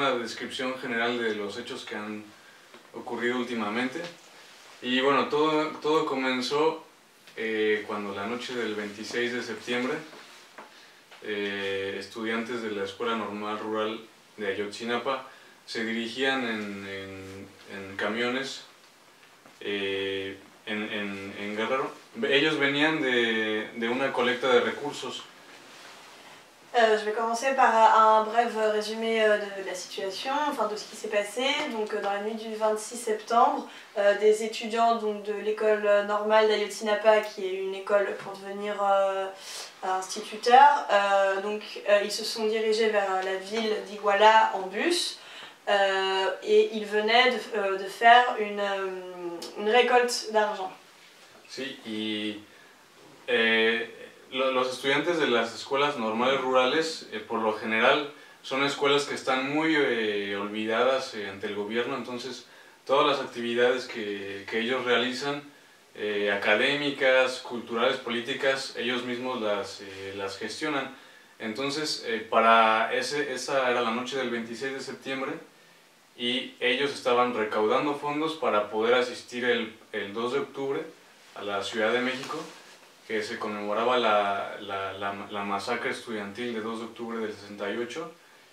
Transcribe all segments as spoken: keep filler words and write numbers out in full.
una descripción general de los hechos que han ocurrido últimamente. Y bueno, todo, todo comenzó eh, cuando la noche del veintiséis de septiembre, eh, estudiantes de la Escuela Normal Rural de Ayotzinapa se dirigían en, en, en camiones eh, en, en, en Guerrero. Ellos venían de, de una colecta de recursos. Euh, je vais commencer par un bref résumé euh, de, de la situation, enfin de ce qui s'est passé. Donc euh, dans la nuit du vingt-six septembre, euh, des étudiants donc, de l'école normale d'Ayotzinapa, qui est une école pour devenir euh, instituteur, euh, donc euh, ils se sont dirigés vers la ville d'Iguala en bus. Euh, et ils venaient de, euh, de faire une, euh, une récolte d'argent. Sí, y eh, los estudiantes de las escuelas normales rurales, eh, por lo general, son escuelas que están muy eh, olvidadas eh, ante el gobierno, entonces todas las actividades que, que ellos realizan, eh, académicas, culturales, políticas, ellos mismos las, eh, las gestionan. Entonces, eh, para ese, esa era la noche del veintiséis de septiembre, y ellos estaban recaudando fondos para poder asistir el, el dos de octubre a la Ciudad de México, que se conmemoraba la, la, la, la masacre estudiantil de dos de octubre del sesenta y ocho,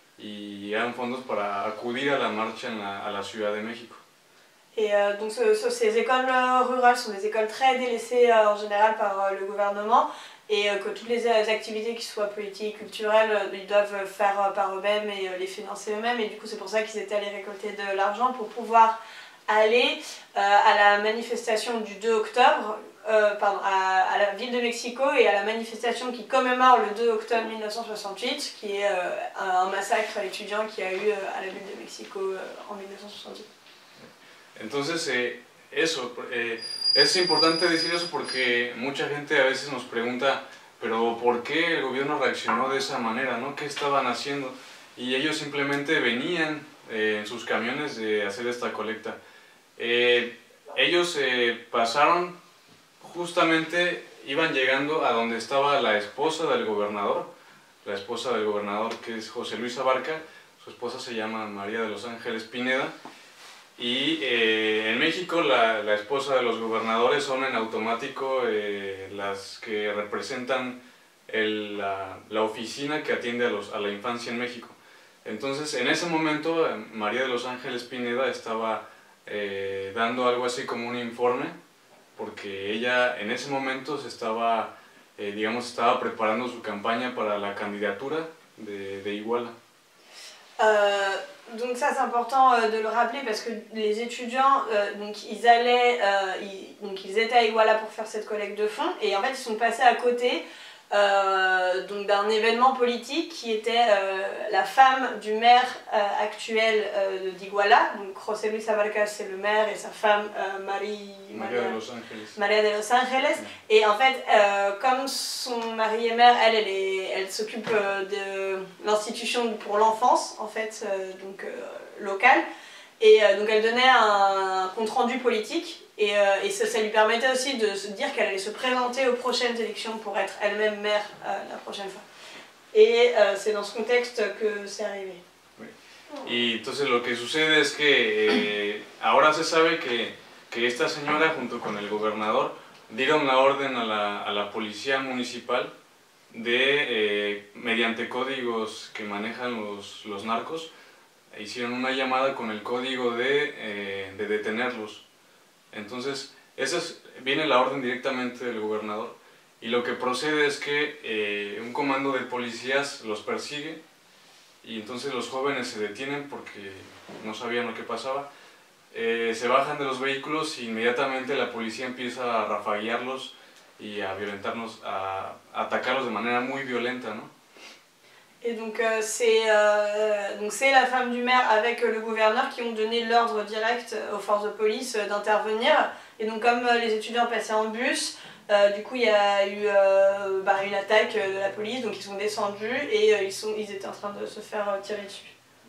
y eran fondos para acudir a la marcha en la, a la Ciudad de México. Et euh, donc ce, ce, ces écoles euh, rurales sont des écoles très délaissées euh, en général par euh, le gouvernement, et euh, que toutes les activités qui soient politiques, culturelles, euh, ils doivent faire euh, par eux-mêmes et euh, les financer eux-mêmes, et du coup c'est pour ça qu'ils étaient allés récolter de l'argent pour pouvoir aller euh, à la manifestation du deux octobre, euh, pardon, à, à la ville de Mexico, et à la manifestation qui commémore le deux octobre mille neuf cent soixante-huit, qui est euh, un massacre étudiant qui a eu euh, à la ville de Mexico euh, en mille neuf cent soixante-huit. Entonces, eh, eso, eh, es importante decir eso porque mucha gente a veces nos pregunta, pero ¿por qué el gobierno reaccionó de esa manera, ¿no? ¿Qué estaban haciendo? Y ellos simplemente venían eh, en sus camiones de hacer esta colecta. Eh, ellos eh, pasaron, justamente iban llegando a donde estaba la esposa del gobernador, la esposa del gobernador, que es José Luis Abarca. Su esposa se llama María de los Ángeles Pineda. Y eh, en México la, la esposa de los gobernadores son en automático eh, las que representan el, la, la oficina que atiende a, los, a la infancia en México. Entonces en ese momento María de los Ángeles Pineda estaba eh, dando algo así como un informe, porque ella en ese momento se estaba, eh, digamos, estaba preparando su campaña para la candidatura de, de Iguala. Euh, donc ça c'est important euh, de le rappeler, parce que les étudiants, euh, donc ils allaient, euh, ils, donc ils étaient à Iguala pour faire cette collecte de fonds, et en fait ils sont passés à côté euh, donc d'un événement politique qui était euh, la femme du maire euh, actuel euh, d'Iguala. Donc José Luis Abarca c'est le maire, et sa femme euh, Marie, María de los Ángeles. María de los Ángeles. Ouais. Et en fait, euh, comme son mari est maire, elle, elle, est, elle s'occupe euh, de l'institution pour l'enfance, en fait, euh, donc euh, locale. Et euh, donc elle donnait un, un compte-rendu politique, et, euh, et ça, ça lui permettait aussi de se dire qu'elle allait se présenter aux prochaines élections pour être elle-même maire euh, la prochaine fois. Et euh, c'est dans ce contexte que c'est arrivé. Oui. Y entonces lo que sucede es que eh, ahora se sabe que, que esta señora junto con el gobernador dieron la orden a la, a la policía municipal de, eh, mediante códigos que manejan los, los narcos, hicieron una llamada con el código de, eh, de detenerlos. Entonces, esa es, viene la orden directamente del gobernador, y lo que procede es que eh, un comando de policías los persigue, y entonces los jóvenes se detienen porque no sabían lo que pasaba. Eh, se bajan de los vehículos, y inmediatamente la policía empieza a rafaguearlos y a violentarnos, a, a atacarlos de manera muy violenta, ¿no? Et donc euh, c'est euh, la femme du maire avec euh, le gouverneur qui ont donné l'ordre direct aux forces de police euh, d'intervenir. Et donc comme euh, les étudiants passaient en bus, euh, du coup il y a eu euh, bah, une attaque de la police, donc ils sont descendus, et euh, ils, sont, ils étaient en train de se faire euh, tirer dessus.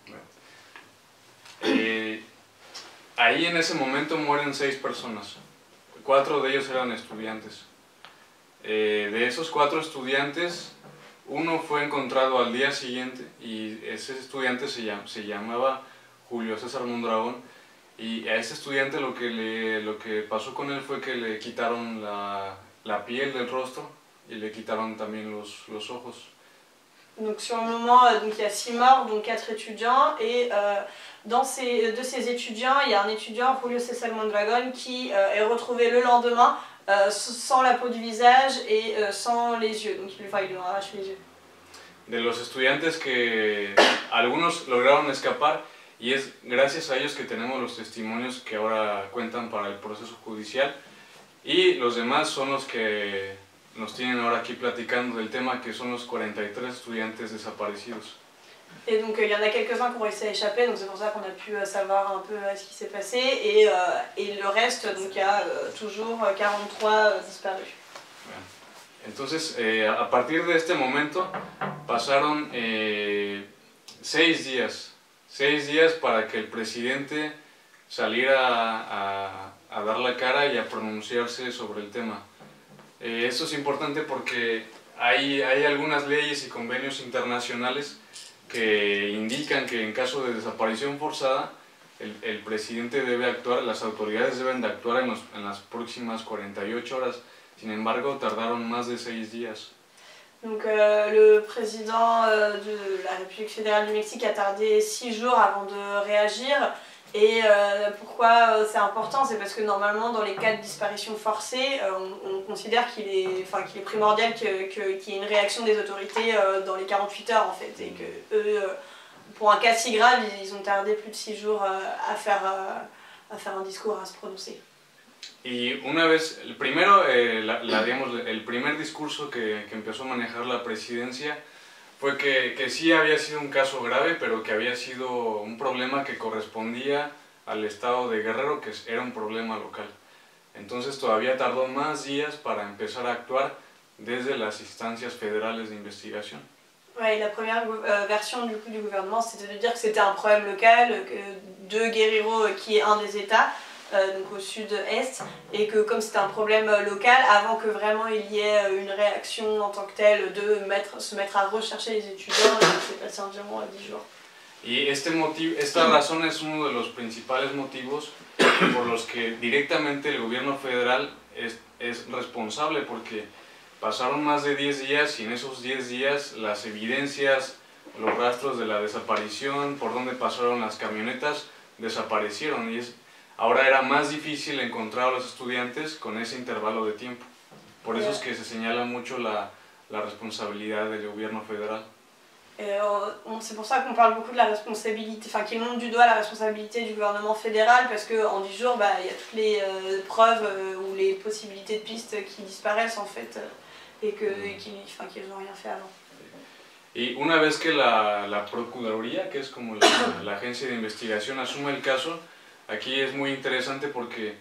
Eh, ahí en ese momento mueren seis personas, cuatro de ellos eran estudiantes. Eh, de esos cuatro estudiantes, Uno fue encontrado al día siguiente y ese estudiante se, llam, se llamaba Julio César Mondragón, y a ese estudiante lo que, le, lo que pasó con él fue que le quitaron la, la piel del rostro y le quitaron también los, los ojos. Donc sur le moment, euh, donc il y a six morts, dont quatre étudiants, et euh, dans ces, de ces étudiants, il y a un étudiant, Julio César Mondragón, qui euh, est retrouvé le lendemain euh, sans la peau du visage et euh, sans les yeux, donc il, enfin, il lui arrache les yeux. De los estudiantes que algunos lograron escapar, y es gracias a ellos que tenemos los testimonios que ahora cuentan para el proceso judicial, y los demás son los que nos tienen ahora aquí platicando del tema, que son los cuarenta y tres estudiantes desaparecidos. Et donc il euh, y en a quelques-uns qui ont réussi à échapper, donc c'est pour ça qu'on a pu euh, savoir un peu euh, ce qui s'est passé, et, euh, et le reste, donc il y a euh, toujours quarante-trois euh, disparus. Bueno. Entonces, eh, a partir de este momento pasaron eh, seis días, seis días para que el presidente saliera a, a, a dar la cara y a pronunciarse sobre el tema. Eh, esto es importante porque hay, hay algunas leyes y convenios internacionales que indican que en caso de desaparición forzada el, el presidente debe actuar, las autoridades deben de actuar en, los, en las próximas cuarenta y ocho horas. Sin embargo, tardaron más de seis días. Donc euh, le président euh, de la République fédérale du Mexique a tardé six jours avant de réagir. Et euh, pourquoi euh, c'est important, c'est parce que normalement dans les cas de disparition forcée, euh, on, on considère qu'il est, enfin, qu'il est primordial que, que, qu'il y ait une réaction des autorités euh, dans les quarante-huit heures en fait. Et que eux, euh, pour un cas si grave, ils ont tardé plus de six jours euh, à, faire, euh, à faire un discours, à se prononcer. Y una vez, el primero, eh, la, la, digamos, el primer discurso que, que empezó a manejar la presidencia fue que, que sí había sido un caso grave, pero que había sido un problema que correspondía al estado de Guerrero, que era un problema local. Entonces todavía tardó más días para empezar a actuar desde las instancias federales de investigación. Ouais, la première euh, version du, coup, du gouvernement, c'était de dire que c'était un problème local, que de Guerrero, qui est un des États, Euh, donc au sud-est, et que comme c'était un problème euh, local, avant que vraiment il y ait euh, une réaction en tant que telle de mettre, se mettre à rechercher les étudiants, c'est passé environ à dix jours. Y este motivo, esta razón es uno de los principales motivos por los que directamente el gobierno federal es, es responsable, porque pasaron más de diez días y en esos diez días las evidencias, los rastros de la desaparición, por donde pasaron las camionetas, desaparecieron, y es ahora era más difícil encontrar a los estudiantes con ese intervalo de tiempo. Por eso es que se señala mucho la, la responsabilidad del gobierno federal. Euh, c'est pour ça qu'on parle beaucoup de la responsabilité, enfin qui monte du doigt la responsabilité du gouvernement fédéral, parce qu'en dix jours, bah, y a toutes les euh, preuves euh, ou les possibilités de pistes qui disparaissent en fait, euh, et qu'ils enfin, qu'ils n'ont rien fait avant. Y una vez que la, la Procuraduría, que es como la, la agencia de investigación, asume el caso, aquí es muy interesante porque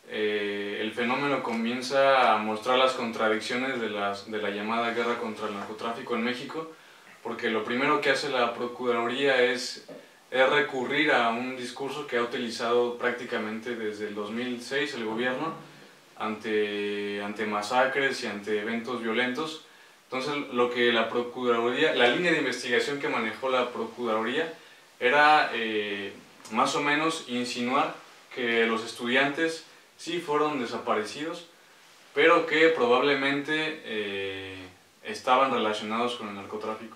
eh, el fenómeno comienza a mostrar las contradicciones de, las, de la llamada guerra contra el narcotráfico en México, porque lo primero que hace la Procuraduría es, es recurrir a un discurso que ha utilizado prácticamente desde el dos mil seis el gobierno ante, ante masacres y ante eventos violentos. Entonces lo que la Procuraduría, la línea de investigación que manejó la Procuraduría era eh, más o menos insinuar que los estudiantes sí fueron desaparecidos, pero que probablemente eh, estaban relacionados con el narcotráfico.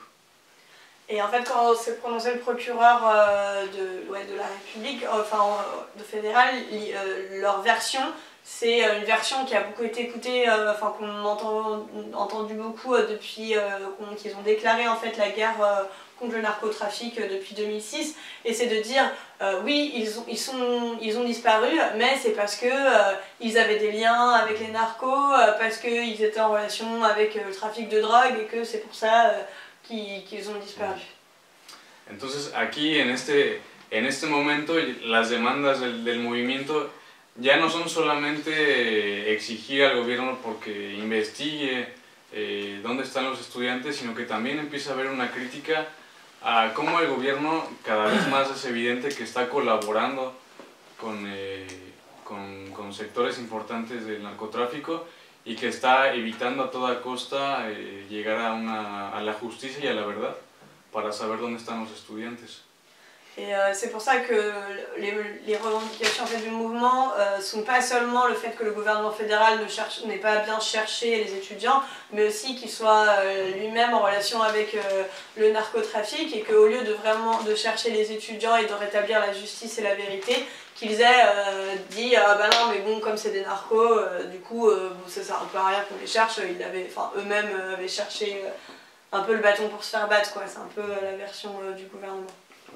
Et en fait, quand s'est prononcé le procureur euh, de, ouais, de la République, enfin de fédéral, euh, leur version, c'est une version qui a beaucoup été écoutée, euh, enfin qu'on a entend, entendu beaucoup euh, depuis euh, qu'ils ont déclaré en fait la guerre euh, contre le narcotrafic depuis deux mille six, et c'est de dire euh, oui, ils ont, ils, sont, ils ont disparu, mais c'est parce que euh, ils avaient des liens avec les narcos, euh, parce qu'ils étaient en relation avec euh, le trafic de drogue, et que c'est pour ça euh, qu'ils qu'ils ont disparu. Entonces aquí en este, en este momento las demandas del, del movimiento ya no son solamente exigir al gobierno porque investigue eh, dónde están los estudiantes, sino que también empieza a haber una crítica a cómo el gobierno cada vez más es evidente que está colaborando con, eh, con, con sectores importantes del narcotráfico, y que está evitando a toda costa eh, llegar a, una, a la justicia y a la verdad para saber dónde están los estudiantes. Et euh, c'est pour ça que les, les revendications en fait, du mouvement ne euh, sont pas seulement le fait que le gouvernement fédéral ne n'ait pas bien cherché les étudiants, mais aussi qu'il soit euh, lui-même en relation avec euh, le narcotrafic et qu'au lieu de vraiment de chercher les étudiants et de rétablir la justice et la vérité, qu'ils aient euh, dit ah ben non mais bon comme c'est des narcos, euh, du coup euh, bon, ça sert un peu à rien qu'on les cherche, ils avaient, enfin eux-mêmes euh, avaient cherché euh, un peu le bâton pour se faire battre quoi, c'est un peu euh, la version euh, du gouvernement.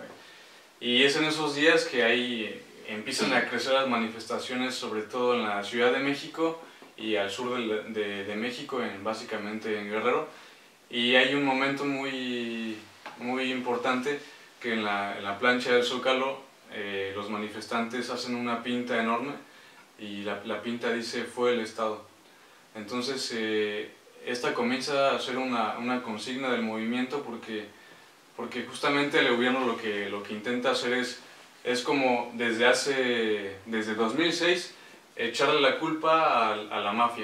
Y es en esos días que ahí empiezan a crecer las manifestaciones, sobre todo en la Ciudad de México y al sur de, de, de México, en, básicamente en Guerrero. Y hay un momento muy, muy importante que en la, en la plancha del Zócalo eh, los manifestantes hacen una pinta enorme y la, la pinta dice fue el Estado. Entonces eh, esta comienza a ser una, una consigna del movimiento porque porque justamente el gobierno lo que, lo que intenta hacer es, es como desde hace, desde dos mil seis, echarle la culpa a, a la mafia.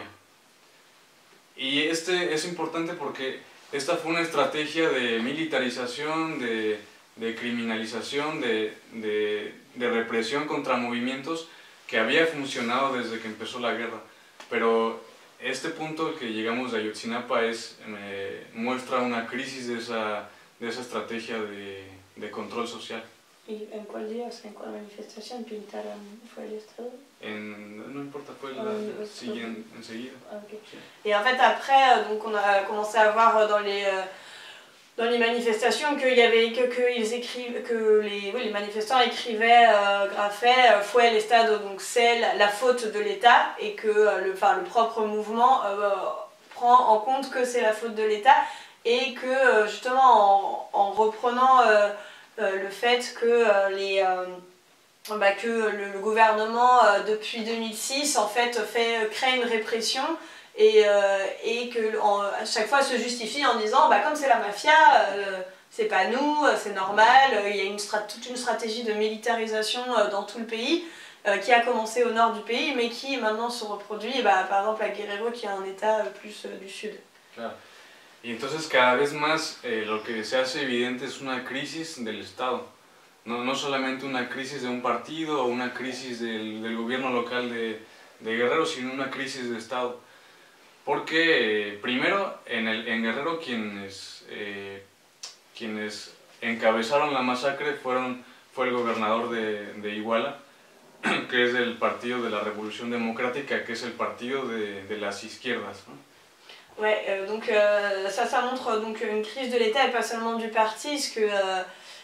Y este es importante porque esta fue una estrategia de militarización, de, de criminalización, de, de, de represión contra movimientos que había funcionado desde que empezó la guerra. Pero este punto que llegamos de Ayotzinapa es, eh, muestra una crisis de esa de esa estrategia de, de control social. ¿Y en cuál día, o sea, en cuál manifestación pintaron fue el Estado? En, no importa, fue la, euh, siguen, enseguida. Okay. Sí. Et en fait après, donc on a commencé à voir dans les, dans les manifestations qu'il y avait que, que, ils écrivent, que les, oui, les manifestants écrivaient, euh, graffaient euh, fue el Estado, donc c'est la, la faute de l'État et que euh, le, enfin, le propre mouvement euh, prend en compte que c'est la faute de l'État. Et que justement en, en reprenant euh, euh, le fait que, euh, les, euh, bah, que le, le gouvernement euh, depuis deux mille six en fait, fait crée une répression et, euh, et que en, à chaque fois se justifie en disant bah, comme c'est la mafia, euh, c'est pas nous, c'est normal, il y a une toute une stratégie de militarisation euh, dans tout le pays euh, qui a commencé au nord du pays mais qui maintenant se reproduit bah, par exemple à Guerrero qui est un état euh, plus euh, du sud. Claro. Y entonces cada vez más eh, lo que se hace evidente es una crisis del Estado, no, no solamente una crisis de un partido o una crisis del, del gobierno local de, de Guerrero, sino una crisis de Estado. Porque eh, primero en, el, en Guerrero quienes, eh, quienes encabezaron la masacre fueron, fue el gobernador de, de Iguala, que es del Partido de la Revolución Democrática, que es el partido de, de las izquierdas, ¿no? Ouais, euh, donc euh, ça, ça montre donc, une crise de l'État et pas seulement du parti, parce que euh,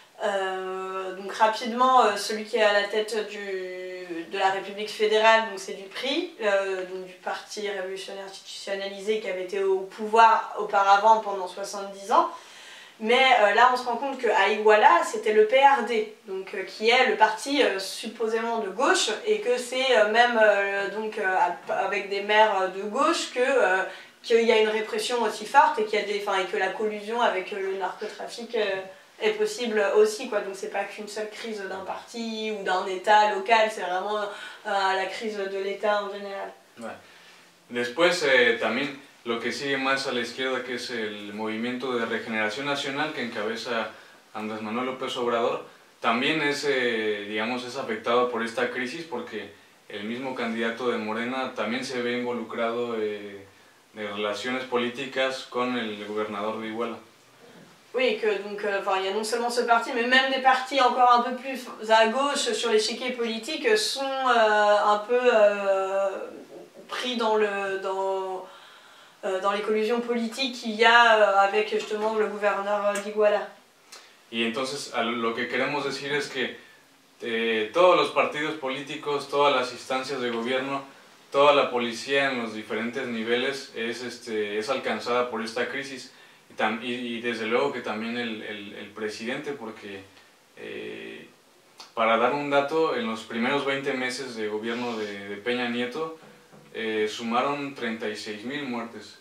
euh, donc, rapidement, euh, celui qui est à la tête du, de la République fédérale, c'est du P R I, euh, donc du Parti révolutionnaire institutionnalisé qui avait été au pouvoir auparavant pendant soixante-dix ans. Mais euh, là, on se rend compte qu'à Iguala, c'était le P R D, donc, euh, qui est le parti euh, supposément de gauche, et que c'est euh, même euh, donc, euh, avec des maires de gauche que euh, qu'il y a une répression aussi forte et, qu'il y a des, et que la collusion avec le narcotrafic euh, est possible aussi, quoi. Donc c'est pas qu'une seule crise d'un parti ou d'un État local, c'est vraiment euh, la crise de l'État en général. Ouais. Después eh, también lo que sigue más a la izquierda, que es el Movimiento de Regeneración Nacional que encabeza Andrés Manuel López Obrador, también es, eh, digamos, es afectado por esta crisis porque el mismo candidato de Morena también se ve involucrado eh, de relaciones políticas con el gobernador de Iguala. Oui, que donc, euh, il y a non seulement ce parti, mais même des partis encore un peu plus à gauche sur l'échiquier politique sont euh, un peu euh, pris dans, le, dans, euh, dans les collusions politiques qu'il y a euh, avec justement le gouverneur d'Iguala. Y entonces lo que queremos decir es que eh, todos los partidos políticos, todas las instancias de gobierno, toda la policía en los diferentes niveles es, este, es alcanzada por esta crisis y, tam, y, y desde luego que también el, el, el presidente, porque eh, para dar un dato, en los primeros veinte meses de gobierno de, de Peña Nieto eh, sumaron treinta y seis mil muertes.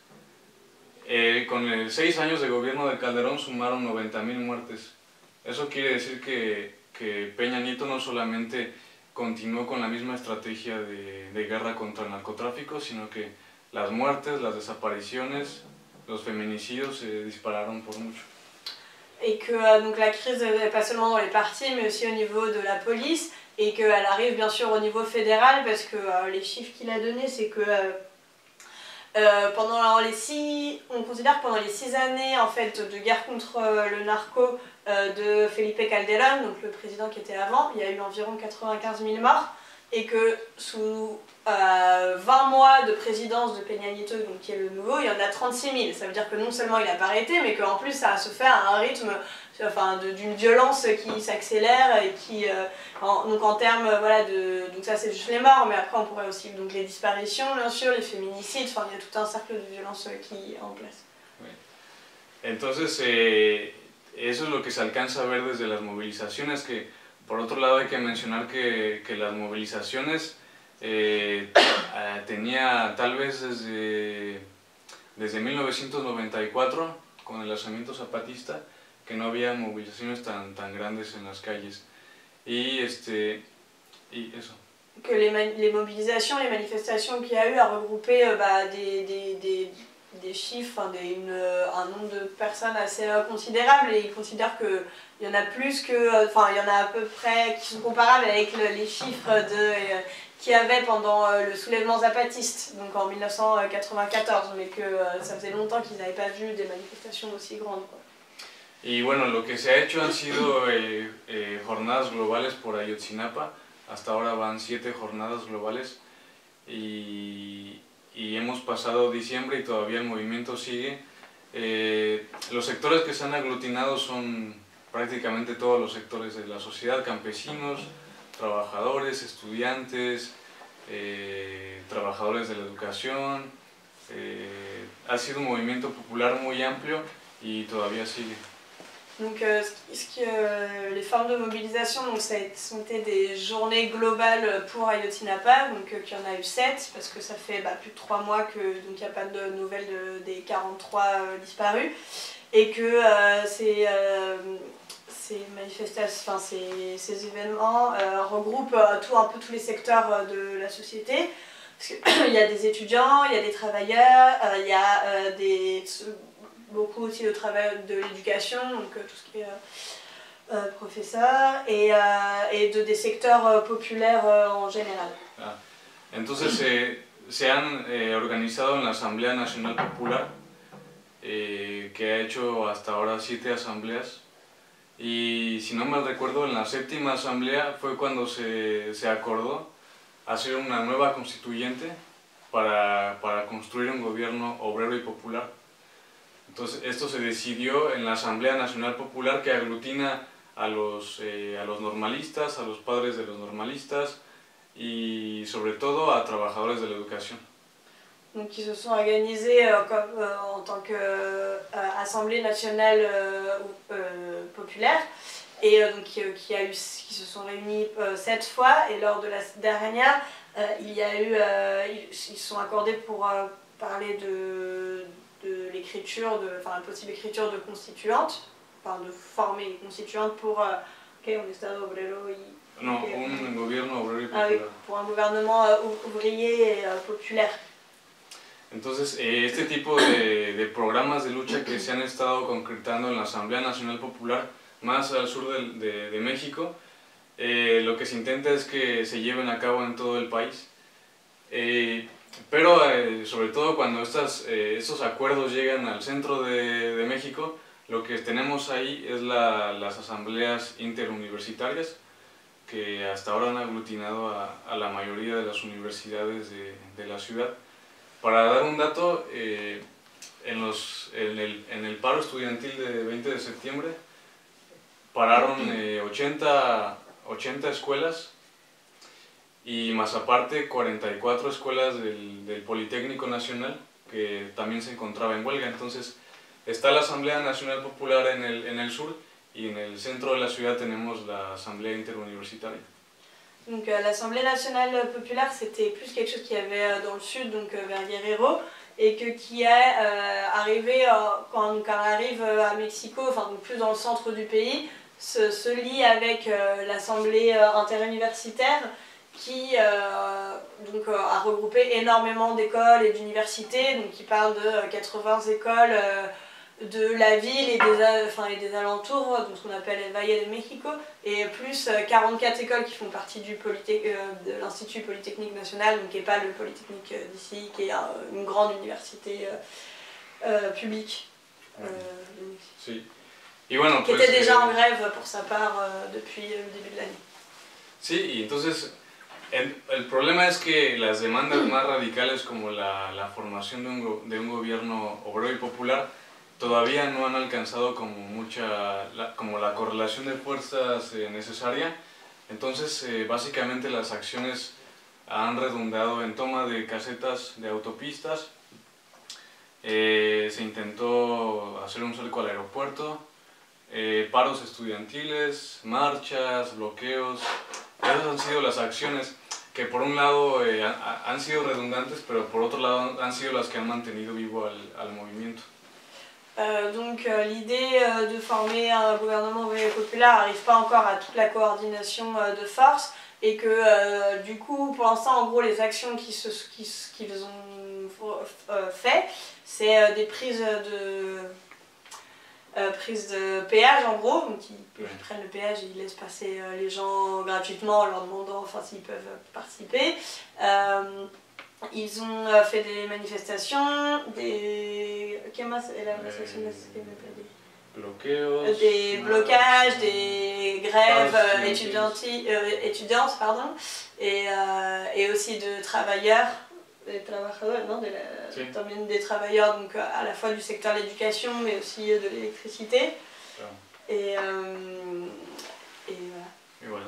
Eh, con el seis años de gobierno de Calderón sumaron noventa mil muertes. Eso quiere decir que, que Peña Nieto no solamente continuó con la misma estrategia de, de guerra contra el narcotráfico, sino que las muertes, las desapariciones, los feminicidios se dispararon por mucho. Et que euh, donc la crise n'est pas seulement dans les partis, mais aussi au niveau de la police, et qu'elle arrive bien sûr au niveau fédéral, parce que euh, les chiffres qu'il a donnés, c'est que euh, euh, pendant les six, on considère que pendant les six années en fait de guerre contre euh, le narco euh, de Felipe Calderón, donc le président qui était avant, il y a eu environ quatre-vingt-quinze mille morts, et que sous euh, vingt mois de présidence de Peña Nieto, donc qui est le nouveau, il y en a trente-six mille. Ça veut dire que non seulement il n'a pas arrêté, mais qu'en plus ça se fait à un rythme, enfin, d'une violence qui s'accélère et qui, euh, en, donc en termes, voilà, de, donc ça c'est juste les morts, mais après on pourrait aussi, donc les disparitions bien sûr, les féminicides, enfin il y a tout un cercle de violence qui est en place. Oui. Entonces, eh, eso es lo que se alcanza a ver desde las movilizaciones, que por otro lado hay que mencionar que, que las movilizaciones eh, tenía tal vez desde, desde mil novecientos noventa y cuatro, con el alzamiento zapatista, que no había movilizaciones tan, tan grandes en las calles. Y, este, y eso. Que les, les mobilisations, les manifestations qu'il y a eu a regroupé euh, bah, des, des, des, des chiffres, hein, des, une, un nombre de personnes assez euh, considérable, et ils considèrent qu'il y en a plus que, enfin euh, il y en a à peu près qui sont comparables avec le, les chiffres de, euh, qu'il y avait pendant euh, le soulèvement zapatiste, donc en mille neuf cent quatre-vingt-quatorze, mais que euh, ça faisait longtemps qu'ils n'avaient pas vu des manifestations aussi grandes, quoi. Y bueno, lo que se ha hecho han sido eh, eh, jornadas globales por Ayotzinapa. Hasta ahora van siete jornadas globales y, y hemos pasado diciembre y todavía el movimiento sigue. Eh, los sectores que se han aglutinado son prácticamente todos los sectores de la sociedad: campesinos, trabajadores, estudiantes, eh, trabajadores de la educación. Eh, ha sido un movimiento popular muy amplio y todavía sigue. Donc euh, ce qui, euh, les formes de mobilisation, donc ça a été des journées globales pour Ayotzinapa, donc euh, qu'il y en a eu sept, parce que ça fait bah, plus de trois mois qu'il n'y a pas de nouvelles de, des quarante-trois euh, disparus, et que euh, ces, euh, ces manifestations, enfin ces, ces événements euh, regroupent euh, tout, un peu tous les secteurs de la société, parce qu'il y a des étudiants, il y a des travailleurs, euh, il y a euh, des... beaucoup aussi de travail de l'éducation, donc euh, tout ce qui est euh, euh, professeur, et, euh, et de, des secteurs euh, populaires euh, en général. Ah. Entonces eh, se han eh, organizado en la Asamblea Nacional Popular, eh, que ha hecho hasta ahora siete asambleas, y si no mal recuerdo, en la séptima asamblea fue cuando se, se acordó hacer una nueva constituyente para, para construir un gobierno obrero y popular. Entonces esto se decidió en la Asamblea Nacional Popular, que aglutina a los, eh, a los normalistas, a los padres de los normalistas y sobre todo a trabajadores de la educación. Donc ils se sont organisés euh, comme, euh, en tant qu'Assemblée euh, nationale euh, euh, populaire, et euh, donc qui, qui, a eu, qui se sont réunis euh, sept fois, et lors de la dernière, euh, il y a eu, euh, ils se sont accordés pour euh, parler de de l'écriture, enfin la possible écriture de constituantes, enfin de former les constituantes pour euh, okay, un estado obrero y, no, okay, un gobierno obrero y ah, popular. Pour un gouvernement euh, ouvrier et euh, populaire. Entonces, eh, este tipo de, de programas de lucha que se han estado concretando en la Asamblea Nacional Popular, más al sur de, de, de México, eh, lo que se intenta es que se lleven a cabo en todo el país. Eh, Pero eh, sobre todo cuando estas, eh, estos acuerdos llegan al centro de, de México, lo que tenemos ahí es la, las asambleas interuniversitarias, que hasta ahora han aglutinado a, a la mayoría de las universidades de, de la ciudad. Para dar un dato, eh, en, los, en, el, en el paro estudiantil de veinte de septiembre pararon eh, ochenta, ochenta escuelas, y más aparte cuarenta y cuatro escuelas del, del Politécnico Nacional, que también se encontraba en huelga. Entonces está la Asamblea Nacional Popular en el, en el sur, y en el centro de la ciudad tenemos la Asamblea Interuniversitaria. Donc euh, l'Assemblée Nationale Populaire, c'était plus quelque chose qu'il y avait euh, dans le sud, donc euh, vers Guerrero, et que, qui est euh, arrivé, euh, quand, quand on arrive euh, à Mexico, enfin donc plus dans le centre du pays, se, se lie avec euh, l'Assemblée euh, interuniversitaire, qui euh, donc, euh, a regroupé énormément d'écoles et d'universités, donc qui parle de quatre-vingts écoles euh, de la ville et des, enfin, et des alentours, donc ce qu'on appelle El Valle de México, et plus quarante-quatre écoles qui font partie du Polytech, euh, de l'Institut Polytechnique National, donc qui n'est pas le Polytechnique d'ici, qui est un, une grande université euh, euh, publique euh, de Mexique. Sí. Y bueno, qui pues, était déjà eh, en grève pour sa part euh, depuis le début de l'année. Sí, y entonces el, el problema es que las demandas más radicales como la, la formación de un, go- de un gobierno obrero y popular todavía no han alcanzado como mucha, la, como la correlación de fuerzas eh, necesaria. Entonces, eh, básicamente las acciones han redundado en toma de casetas de autopistas, eh, se intentó hacer un cerco al aeropuerto, eh, paros estudiantiles, marchas, bloqueos. Esas han sido las acciones que por un lado eh, ha- han sido redundantes, pero por otro lado han sido las que han mantenido vivo al, al movimiento. Euh, donc euh, l'idée euh, de former un gouvernement ouvrier et populaire n'arrive pas encore à toute la coordination euh, de force et que euh, du coup pour l'instant en gros les actions qui se, qui, qu'ils ont euh, fait c'est euh, des prises de euh, prises de péage en gros, donc ils, ils prennent le péage et ils laissent passer euh, les gens gratuitement en leur demandant enfin s'ils peuvent participer. Euh, Ils ont euh, fait des manifestations, des... ¿Qué más era la sección de que me perdí? Bloqueos, Des blocages, des grèves paros euh, étudianti- euh, étudiantes, pardon, et, euh, et aussi de travailleurs, des travailleurs, non, de la, Sí. también des travailleurs donc à la fois du secteur de l'éducation mais aussi de l'électricité. Claro. Et, euh, et voilà. Y bueno,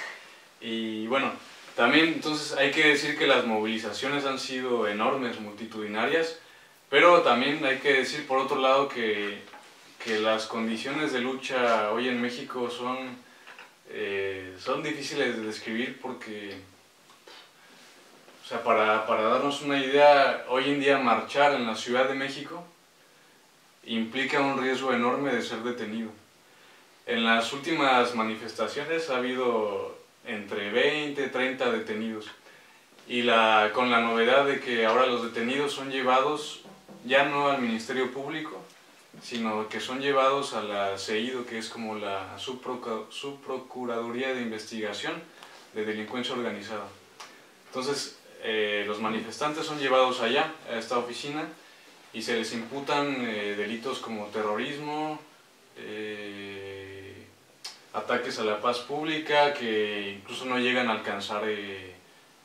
y bueno, también entonces hay que decir que las movilizaciones han sido enormes, multitudinarias, pero también hay que decir por otro lado que, que las condiciones de lucha hoy en México son, eh, son difíciles de describir porque, o sea, para, para darnos una idea, hoy en día marchar en la Ciudad de México implica un riesgo enorme de ser detenido. En las últimas manifestaciones ha habido entre veinte, treinta detenidos y la, con la novedad de que ahora los detenidos son llevados ya no al Ministerio Público, sino que son llevados a la CEIDO, que es como la Subproca- Subprocuraduría de Investigación de Delincuencia Organizada. Entonces, eh, los manifestantes son llevados allá, a esta oficina, y se les imputan eh, delitos como terrorismo, eh, ataques a la paz pública, que incluso no llegan a alcanzar eh,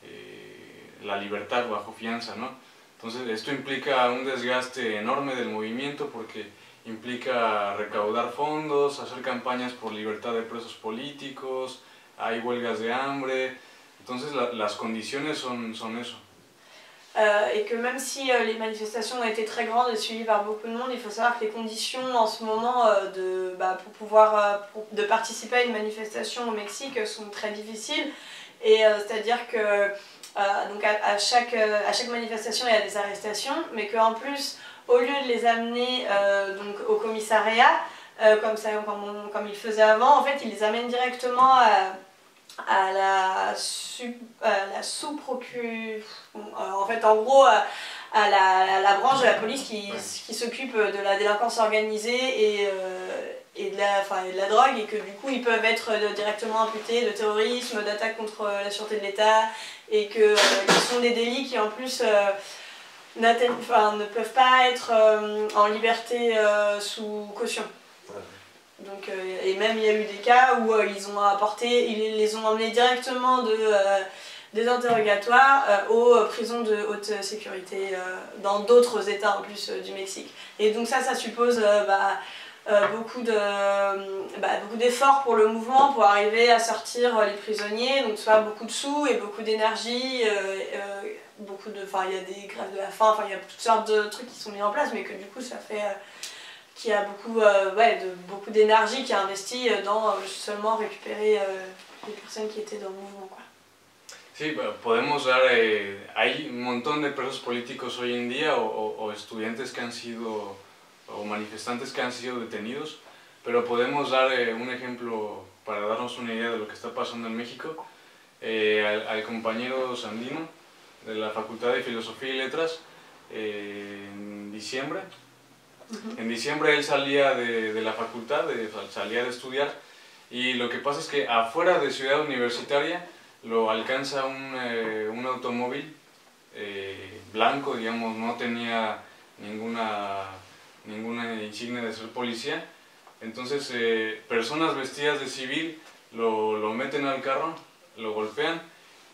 eh, la libertad bajo fianza, ¿no? Entonces esto implica un desgaste enorme del movimiento porque implica recaudar fondos, hacer campañas por libertad de presos políticos, hay huelgas de hambre, entonces la, las condiciones son, son eso. Euh, et que même si euh, les manifestations ont été très grandes et suivies par beaucoup de monde, il faut savoir que les conditions en ce moment euh, de, bah, pour pouvoir euh, pour, de participer à une manifestation au Mexique euh, sont très difficiles. Et euh, c'est-à-dire que euh, donc à, à, chaque, euh, à chaque manifestation il y a des arrestations, mais qu'en plus, au lieu de les amener euh, donc, au commissariat, euh, comme, ça, comme, on, comme ils faisaient avant, en fait ils les amènent directement à à la, sub, à la sous-procure, en fait en gros à, à, la, à la branche de la police qui, Ouais. qui s'occupe de la délinquance organisée et, euh, et, de la, enfin, et de la drogue et que du coup ils peuvent être directement imputés de terrorisme, d'attaque contre la sûreté de l'État et que euh, ce sont des délits qui en plus euh, enfin, ne peuvent pas être euh, en liberté euh, sous caution. Ouais. Donc, euh, et même il y a eu des cas où euh, ils ont apporté, ils les ont emmenés directement de, euh, des interrogatoires euh, aux prisons de haute sécurité euh, dans d'autres états en plus euh, du Mexique. Et donc ça, ça suppose euh, bah, euh, beaucoup de, bah, beaucoup d'efforts pour le mouvement pour arriver à sortir les prisonniers, donc soit beaucoup de sous et beaucoup d'énergie, euh, euh, beaucoup de, enfin il y a des grèves de la faim, enfin il y a toutes sortes de trucs qui sont mis en place, mais que du coup ça fait euh, qui a beaucoup, euh, ouais, de, beaucoup d'énergie qui a investi dans euh, seulement récupérer euh, les personnes qui étaient dans le mouvement, quoi. Sí, podemos dar, eh, hay un montón de presos políticos hoy en día o, o, o estudiantes que han sido, o manifestantes que han sido detenidos, pero podemos dar eh, un ejemplo para darnos una idea de lo que está pasando en México. eh, al, al compañero Sandino de la Facultad de Filosofía y Letras eh, en diciembre. Uh-huh. En diciembre él salía de, de la facultad, de, salía de estudiar, y lo que pasa es que afuera de Ciudad Universitaria lo alcanza un, eh, un automóvil eh, blanco, digamos, no tenía ninguna, ninguna insignia de ser policía. Entonces eh, personas vestidas de civil lo, lo meten al carro, lo golpean,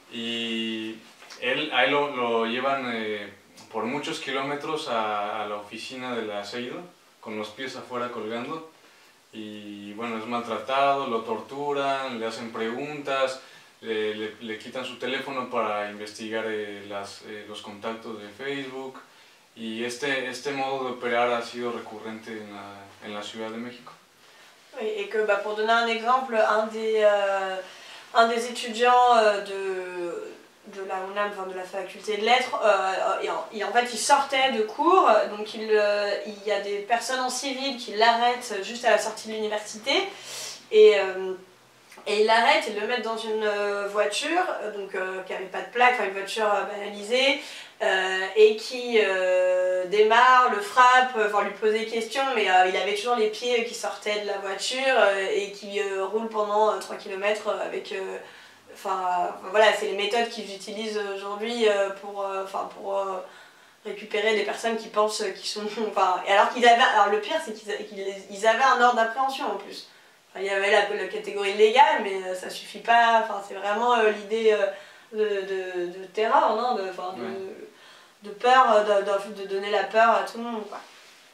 y él, a él lo, lo llevan eh, por muchos kilómetros a, a la oficina del Aceido, con los pies afuera colgando, y bueno, es maltratado, lo torturan, le hacen preguntas, le, le, le quitan su teléfono para investigar eh, las, eh, los contactos de Facebook, y este, este modo de operar ha sido recurrente en la, en la Ciudad de México. Oui, et que bah, pour donner un exemple, un des, euh, un des étudiants euh, de, de la U N A M, enfin de la faculté de lettres, euh, et en, et en fait il sortait de cours, donc il, euh, il y a des personnes en civil qui l'arrêtent juste à la sortie de l'université, et, euh, et ils l'arrêtent, ils le mettent dans une voiture, donc, euh, qui n'avait pas de plaque, enfin une voiture euh, banalisée, euh, et qui euh, démarre, le frappe, enfin lui poser des questions, mais euh, il avait toujours les pieds qui sortaient de la voiture, euh, et qui euh, roule pendant euh, trois kilomètres avec... Euh, Enfin, voilà, c'est les méthodes qu'ils utilisent aujourd'hui pour, enfin, pour récupérer des personnes qui pensent qu'ils sont... Enfin, alors qu'ils avaient... Alors le pire, c'est qu'ils avaient un ordre d'appréhension en plus. Enfin, il y avait la, la catégorie légale, mais ça suffit pas... Enfin, c'est vraiment l'idée de, de, de terreur, non, de, enfin, de, ouais. de peur, de, de, de donner la peur à tout le monde, quoi.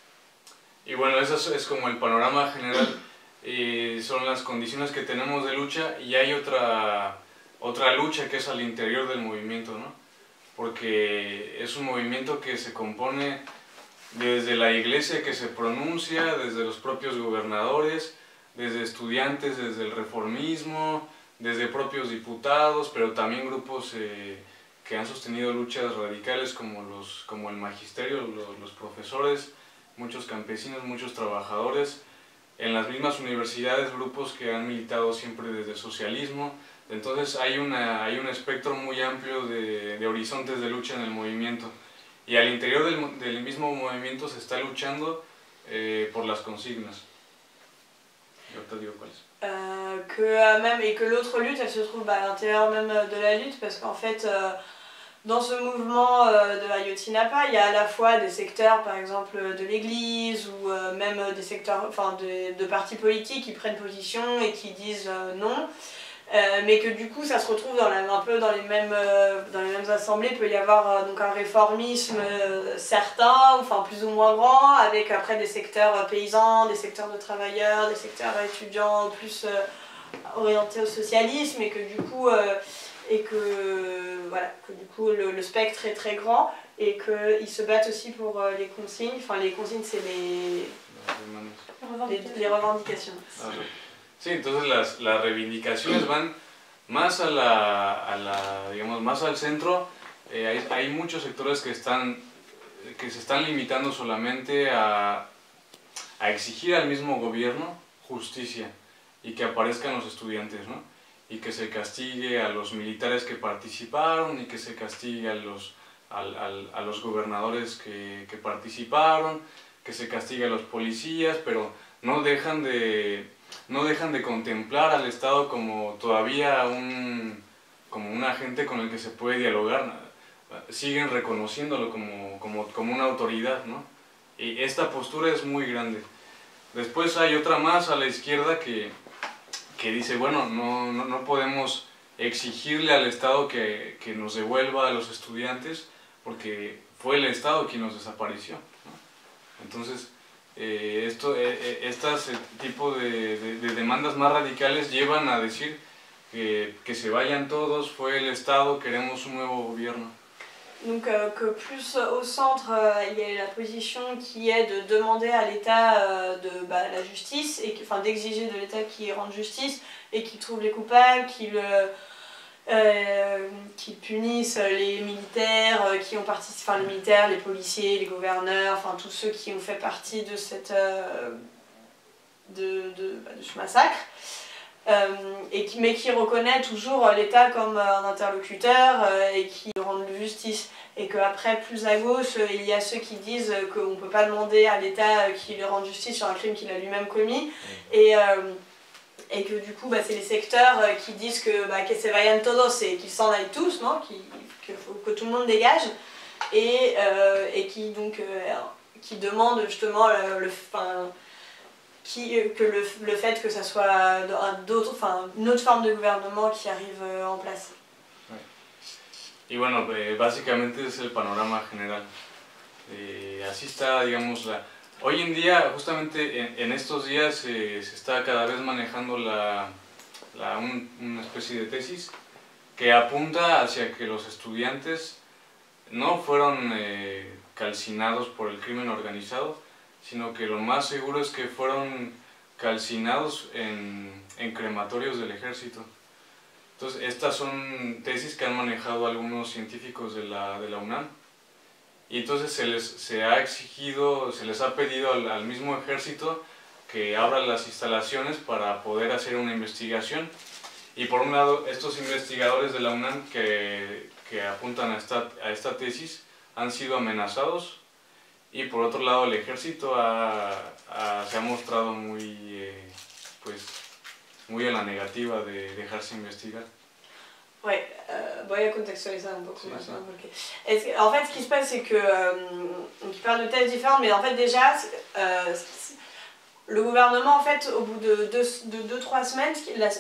Y bueno, eso es, es como el panorama general. Eh, son las condiciones que tenemos de lucha, y hay otra... otra lucha que es al interior del movimiento, ¿no? Porque es un movimiento que se compone desde la iglesia que se pronuncia, desde los propios gobernadores, desde estudiantes, desde el reformismo, desde propios diputados, pero también grupos eh, que han sostenido luchas radicales como, los, como el magisterio, los, los profesores, muchos campesinos, muchos trabajadores, en las mismas universidades grupos que han militado siempre desde el socialismo. Entonces hay, una, hay un espectro muy amplio de, de horizontes de lucha en el movimiento, y al interior del, del mismo movimiento se está luchando eh, por las consignas. Yo te digo cuáles. Euh, que, euh, même, et que l'autre lutte, elle se trouve bah, à l'intérieur même de la lutte, parce qu'en fait, euh, dans ce mouvement euh, de Ayotzinapa, il y a à la fois des secteurs, par exemple, de l'église, ou euh, même des secteurs, enfin, de, de partis politiques qui prennent position et qui disent euh, non. Euh, mais que du coup ça se retrouve dans la, un peu dans les mêmes, euh, dans les mêmes assemblées. Il peut y avoir euh, donc un réformisme euh, certain, enfin plus ou moins grand, avec après des secteurs euh, paysans, des secteurs de travailleurs, des secteurs étudiants plus euh, orientés au socialisme, et que du coup, euh, et que, voilà, que du coup le, le spectre est très grand, et qu'ils se battent aussi pour euh, les consignes. Enfin les consignes, c'est les, les, les revendications. Ah, oui. Sí, entonces las, las reivindicaciones van más a la, a la, digamos, más al centro. Eh, hay, hay muchos sectores que están, que se están limitando solamente a, a exigir al mismo gobierno justicia, y que aparezcan los estudiantes, ¿no? Y que se castigue a los militares que participaron, y que se castigue a los, a, a, a los gobernadores que, que participaron, que se castigue a los policías, pero no dejan de... no dejan de contemplar al Estado como todavía un, como un agente con el que se puede dialogar. Siguen reconociéndolo como, como, como una autoridad, ¿no? Y esta postura es muy grande. Después hay otra más a la izquierda que, que dice, bueno, no, no, no podemos exigirle al Estado que, que nos devuelva a los estudiantes, porque fue el Estado quien nos desapareció, ¿no? Entonces, Eh, esto, eh, estas eh, tipo de, de, de demandas más radicales llevan a decir que, que se vayan todos, fue el Estado, queremos un nuevo gobierno. Donc euh, que plus au centre, euh, il y a la position qui est de demander à l'État euh, de bah, la justice, et enfin d'exiger de l'État qu'il rende justice et qu'il trouve les coupables, qu'il euh, Euh, qui punissent les militaires euh, qui ont participé, enfin les militaires, les policiers, les gouverneurs, enfin tous ceux qui ont fait partie de cette euh, de, de, bah, de ce massacre. euh, et qui, mais qui reconnaît toujours l'État comme un interlocuteur euh, et qui rend justice. Et qu'après, plus à gauche, il y a ceux qui disent qu'on ne peut pas demander à l'État qu'il lui rende justice sur un crime qu'il a lui-même commis. Et, euh, et que du coup, bah, c'est les secteurs qui disent que, bah, que se vayan todos et qu'ils s'en aillent tous, non, qu'il faut que tout le monde dégage. Et, euh, et qui, donc, euh, qui demandent justement le, le, fin, qui, que le, le fait que ça soit un autre, enfin, une autre forme de gouvernement qui arrive en place. Y bueno, eh, básicamente es el panorama general. Eh, así está, digamos, la... Hoy en día, justamente en, en estos días, eh, se está cada vez manejando la, la, un, una especie de tesis que apunta hacia que los estudiantes no fueron eh, calcinados por el crimen organizado, sino que lo más seguro es que fueron calcinados en, en crematorios del ejército. Entonces, estas son tesis que han manejado algunos científicos de la, de la UNAM, y entonces se les se ha exigido, se les ha pedido al, al mismo ejército que abra las instalaciones para poder hacer una investigación. Y por un lado, estos investigadores de la UNAM que, que apuntan a esta, a esta tesis han sido amenazados, y por otro lado el ejército ha, ha, se ha mostrado muy, eh, pues, muy a la negativa de dejarse investigar. Ouais, euh, bon, il y a contextualiser un peu. Sí, sí. Okay. En fait, ce qui se passe, c'est que euh, donc, il parle de thèses différentes, mais en fait déjà, euh, le gouvernement, en fait, au bout de deux trois semaines, ce qu'il a,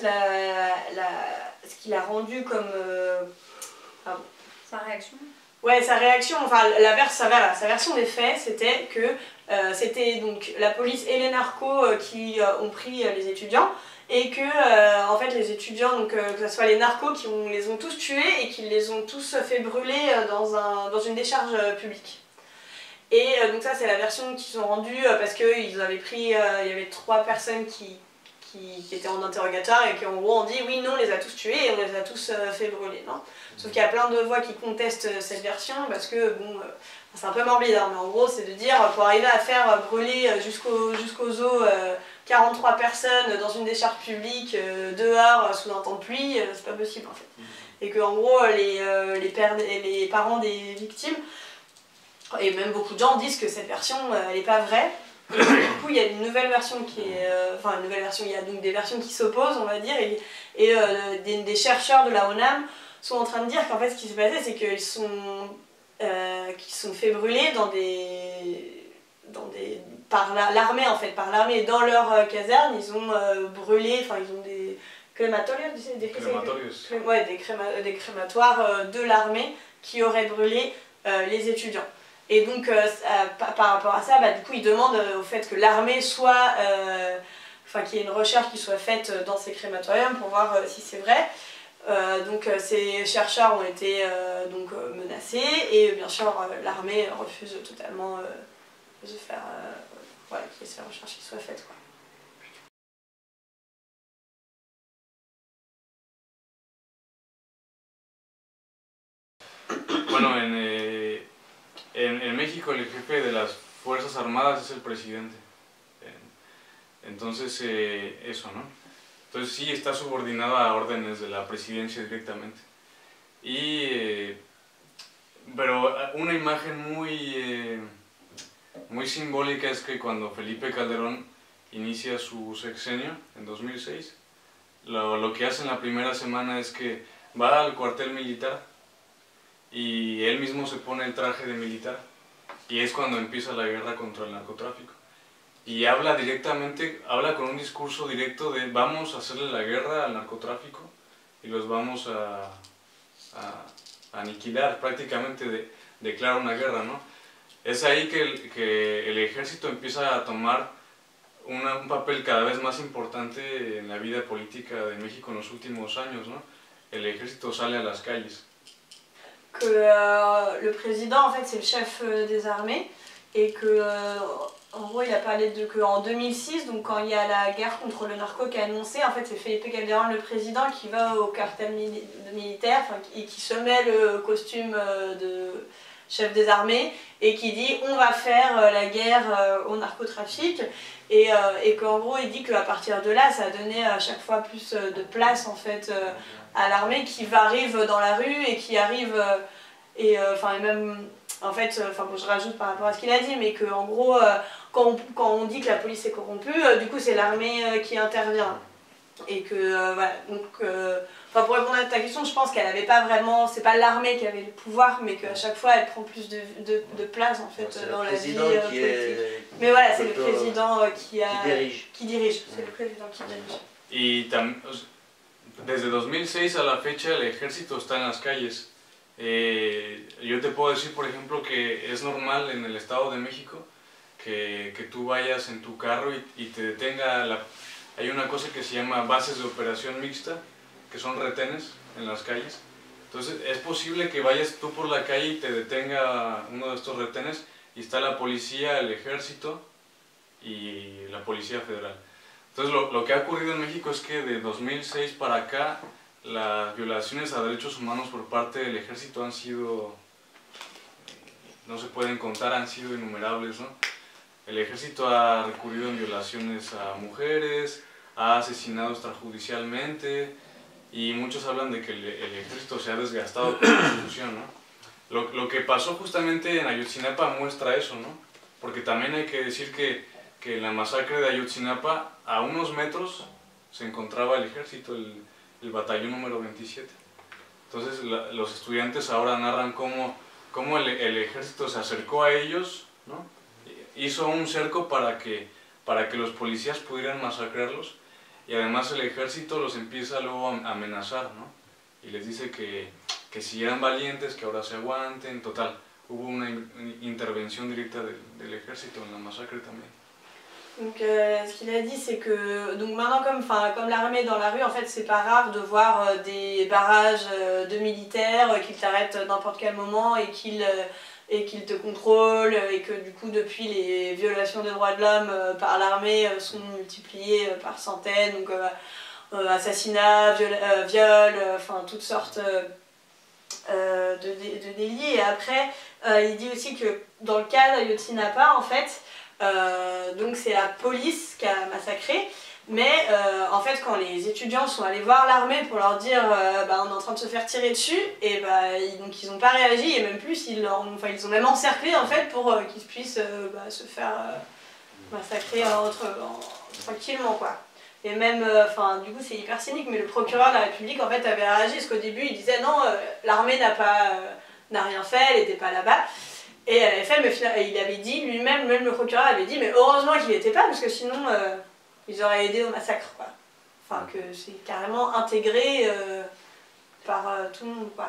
qu a rendu comme euh, ah bon. Sa réaction. Ouais, sa réaction, enfin la, vers, sa, sa version des faits, c'était que euh, c'était donc la police et les narcos euh, qui euh, ont pris euh, les étudiants, et que euh, en fait les étudiants, donc euh, que ce soit les narcos qui ont, les ont tous tués et qu'ils les ont tous fait brûler euh, dans, un, dans une décharge euh, publique. Et euh, donc ça c'est la version qu'ils ont rendue euh, parce qu'ils avaient pris, euh, il y avait trois personnes qui, qui, qui étaient en interrogatoire et qui en gros ont dit oui, non, on les a tous tués et on les a tous euh, fait brûler, non. Sauf qu'il y a plein de voix qui contestent cette version parce que, bon, euh, c'est un peu morbide, hein, mais en gros c'est de dire, pour arriver à faire brûler jusqu'au, jusqu'aux os euh, quarante-trois personnes dans une décharge publique, euh, dehors, sous un temps de pluie, euh, c'est pas possible en fait. Et que en gros les, euh, les, pères, les parents des victimes, et même beaucoup de gens disent que cette version, euh, elle n'est pas vraie. Et du coup il y a une nouvelle version qui est, euh, enfin une nouvelle version, il y a donc des versions qui s'opposent, on va dire, et, et euh, des, des chercheurs de la UNAM sont en train de dire qu'en fait ce qui s'est passé c'est qu'ils sont, euh, qu'ils sont fait brûler dans des, dans des, par l'armée en fait, par l'armée dans leur euh, caserne, ils ont euh, brûlé, enfin ils ont des crématorios, des, crématorios. Ouais, des, créma, des crématoires euh, de l'armée qui auraient brûlé euh, les étudiants. Et donc euh, par, par rapport à ça, bah, du coup ils demandent euh, au fait que l'armée soit, euh, enfin qu'il y ait une recherche qui soit faite dans ces crématoriums pour voir euh, si c'est vrai. Euh, donc euh, ces chercheurs ont été euh, donc, euh, menacés et bien sûr euh, l'armée refuse totalement euh, de faire, euh, voilà, qu'il y ait ces recherches qui soient faites, quoi. Bueno, en, eh, en, en México el jefe de las Fuerzas Armadas es el presidente. Entonces, eh, eso, ¿no? Entonces sí está subordinado a órdenes de la presidencia directamente. Y, eh, pero una imagen muy, eh, muy simbólica es que cuando Felipe Calderón inicia su sexenio en dos mil seis, lo, lo que hace en la primera semana es que va al cuartel militar y él mismo se pone el traje de militar, y es cuando empieza la guerra contra el narcotráfico. Y habla directamente, habla con un discurso directo de vamos a hacerle la guerra al narcotráfico y los vamos a, a, a aniquilar, prácticamente de, declara una guerra, ¿no? Es ahí que el, que el ejército empieza a tomar una, un papel cada vez más importante en la vida política de México en los últimos años, ¿no? El ejército sale a las calles. Que euh, le président en fait c'est le chef euh, des armées et que euh, en gros il a parlé de qu'en deux mille six, donc quand il y a la guerre contre le narco qui est annoncée, en fait c'est Felipe Calderón le président qui va au cartel mili militaire, enfin, et qui se met le costume de, chef des armées, et qui dit on va faire euh, la guerre euh, au narcotrafic, et, euh, et qu'en gros il dit qu'à partir de là ça a donné à chaque fois plus euh, de place en fait euh, à l'armée qui arrive dans la rue et qui arrive, euh, et enfin euh, même en fait, enfin bon, je rajoute par rapport à ce qu'il a dit, mais qu'en gros euh, quand, on, quand on dit que la police est corrompue, euh, du coup c'est l'armée euh, qui intervient. Et que euh, voilà, donc euh, enfin, pour répondre à ta question, je pense qu'elle n'avait pas vraiment, c'est pas l'armée qui avait le pouvoir, mais qu'à chaque fois elle prend plus de, de, de place en fait ouais, dans la vie euh, politique. Est... Mais voilà, c'est le président euh, qui, a, qui dirige. Qui dirige. C'est le président qui dirige. Y tam, desde dos mil seis a la fecha el ejército está en las calles. Eh, yo te puedo decir, por ejemplo, que es normal en el Estado de México que, que tú vayas en tu carro y, y te detenga la... Hay una cosa que se llama bases de operación mixta, que son retenes en las calles. Entonces es posible que vayas tú por la calle y te detenga uno de estos retenes y está la policía, el ejército y la policía federal. Entonces lo, lo que ha ocurrido en México es que de dos mil seis para acá las violaciones a derechos humanos por parte del ejército han sido, no se pueden contar, han sido innumerables, ¿no? El ejército ha recurrido en violaciones a mujeres, ha asesinado extrajudicialmente y muchos hablan de que el, el ejército se ha desgastado con la institución, ¿no? Lo, lo que pasó justamente en Ayotzinapa muestra eso, ¿no? Porque también hay que decir que, que en la masacre de Ayotzinapa a unos metros se encontraba el ejército, el, el batallón número veintisiete. Entonces la, los estudiantes ahora narran cómo, cómo el, el ejército se acercó a ellos, ¿no? Hizo un cerco para que, para que los policías pudieran masacrarlos y además el ejército los empieza luego a amenazar, ¿no? Y les dice que, que si eran valientes, que ahora se aguanten, total. Hubo una in intervention directe de, del ejército en la masacre también. Donc euh, ce qu'il a dit c'est que donc maintenant comme, comme l'armée est dans la rue, en fait c'est pas rare de voir euh, des barrages euh, de militaires euh, qui t'arrêtent n'importe quel moment et qu'ils euh, et qu'ils te contrôlent, et que du coup depuis les violations des droits de l'homme euh, par l'armée euh, sont multipliées euh, par centaines, donc euh, euh, assassinats, viol, euh, viols, enfin euh, toutes sortes euh, euh, de, de délits. Et après euh, il dit aussi que dans le cas d'Ayotzinapa en fait, euh, donc c'est la police qui a massacré. Mais euh, en fait quand les étudiants sont allés voir l'armée pour leur dire euh, bah, on est en train de se faire tirer dessus, et bah, ils, donc ils n'ont pas réagi, et même plus ils, leur, enfin, ils ont même encerclé en fait pour euh, qu'ils puissent euh, bah, se faire euh, massacrer euh, entre, en, tranquillement quoi. Et même, enfin euh, du coup c'est hyper cynique, mais le procureur de la République en fait avait réagi parce qu'au début il disait non euh, l'armée n'a pas euh, n'a rien fait, elle n'était pas là-bas. Et elle avait fait, mais finalement, il avait dit lui-même, même le procureur avait dit mais heureusement qu'il n'y était pas parce que sinon euh, ils auraient aidé au massacre, quoi. Enfin, que c'est carrément intégré euh, par euh, tout le monde, quoi.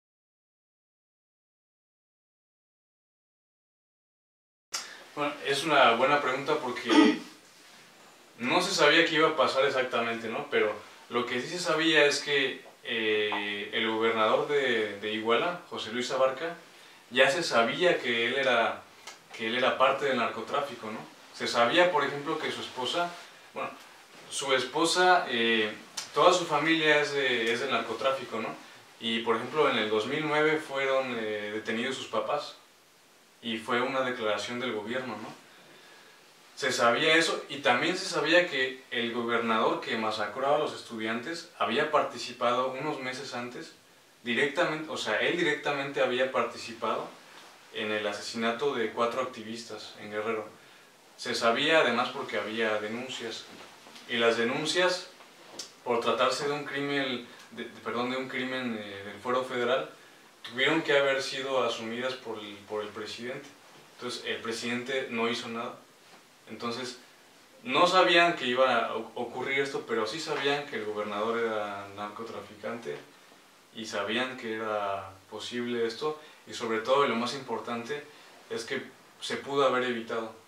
Bueno, es una buena pregunta porque no se sabía qué iba a pasar exactamente, ¿no? Pero lo que sí se sabía es que eh, el gobernador de, de Iguala, José Luis Abarca, ya se sabía que él era, que él era parte del narcotráfico, ¿no? Se sabía, por ejemplo, que su esposa... Bueno, su esposa, eh, toda su familia es, de, es del narcotráfico, ¿no? Y por ejemplo en el dos mil nueve fueron eh, detenidos sus papás y fue una declaración del gobierno, ¿no? Se sabía eso y también se sabía que el gobernador que masacró a los estudiantes había participado unos meses antes, directamente, o sea, él directamente había participado en el asesinato de cuatro activistas en Guerrero. Se sabía además porque había denuncias, y las denuncias, por tratarse de un crimen, de, perdón, de un crimen eh, del Fuero Federal, tuvieron que haber sido asumidas por el, por el presidente. Entonces el presidente no hizo nada. Entonces no sabían que iba a ocurrir esto, pero sí sabían que el gobernador era narcotraficante y sabían que era posible esto, y sobre todo, y lo más importante, es que se pudo haber evitado.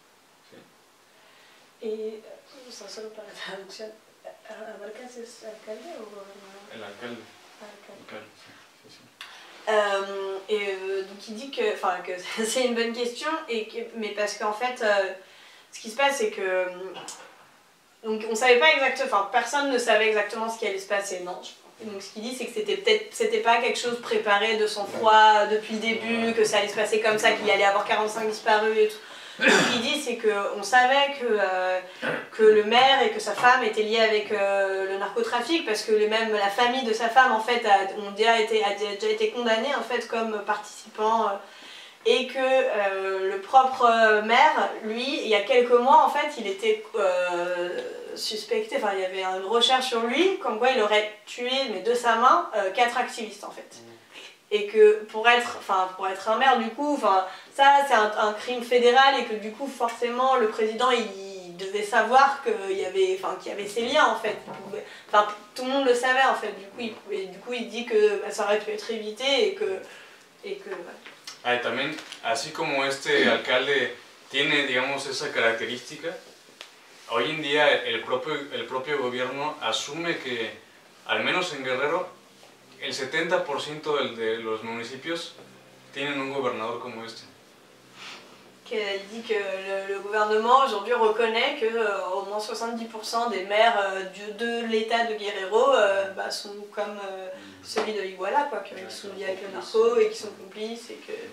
Y, o sea, solo para la traducción, ¿Abarca es alcalde o gobernador? El alcalde. Alcalde. alcalde sí, sí. Euh, et euh, donc il dit que, enfin, que c'est une bonne question, et que, mais parce qu'en fait, euh, ce qui se passe, c'est que donc on savait pas exactement, enfin personne ne savait exactement ce qui allait se passer, non. Et donc ce qu'il dit, c'est que c'était peut-être, c'était pas quelque chose préparé de sang froid depuis le début, que ça allait se passer comme ça, qu'il allait avoir quarante-cinq disparus et tout. Ce qu'il dit, c'est qu'on savait que, euh, que le maire et que sa femme étaient liés avec euh, le narcotrafic, parce que les, même la famille de sa femme, en fait, a, ont déjà été, a déjà été condamnée, en fait, comme participants, euh, et que euh, le propre maire, lui, il y a quelques mois, en fait, il était euh, suspecté, enfin, il y avait une recherche sur lui, comme quoi il aurait tué, mais de sa main, euh, quatre activistes, en fait. Et que pour être, enfin, pour être un maire, du coup, enfin, ça c'est un, un crime fédéral et que du coup forcément le président il devait savoir qu'il y avait, enfin, qu'il y avait ces liens en fait. Pouvait, enfin, tout le monde le savait en fait. Du coup il, pouvait, du coup, il dit que bah, ça aurait pu être évité et que, et que ouais. Ah, y también, así como este alcalde tiene, digamos, esa característica, hoy en día el propio, el propio gobierno asume que, al menos en Guerrero, el setenta pour cent de, de los municipios tienen un gobernador como este. Elle dit que le, le gouvernement aujourd'hui reconnaît que euh, au moins soixante-dix pour cent des maires euh, de, de l'état de Guerrero euh, bah, sont comme euh, celui de Iguala, quoi, qu'ils sont liés avec le narco et qu'ils sont complices et que...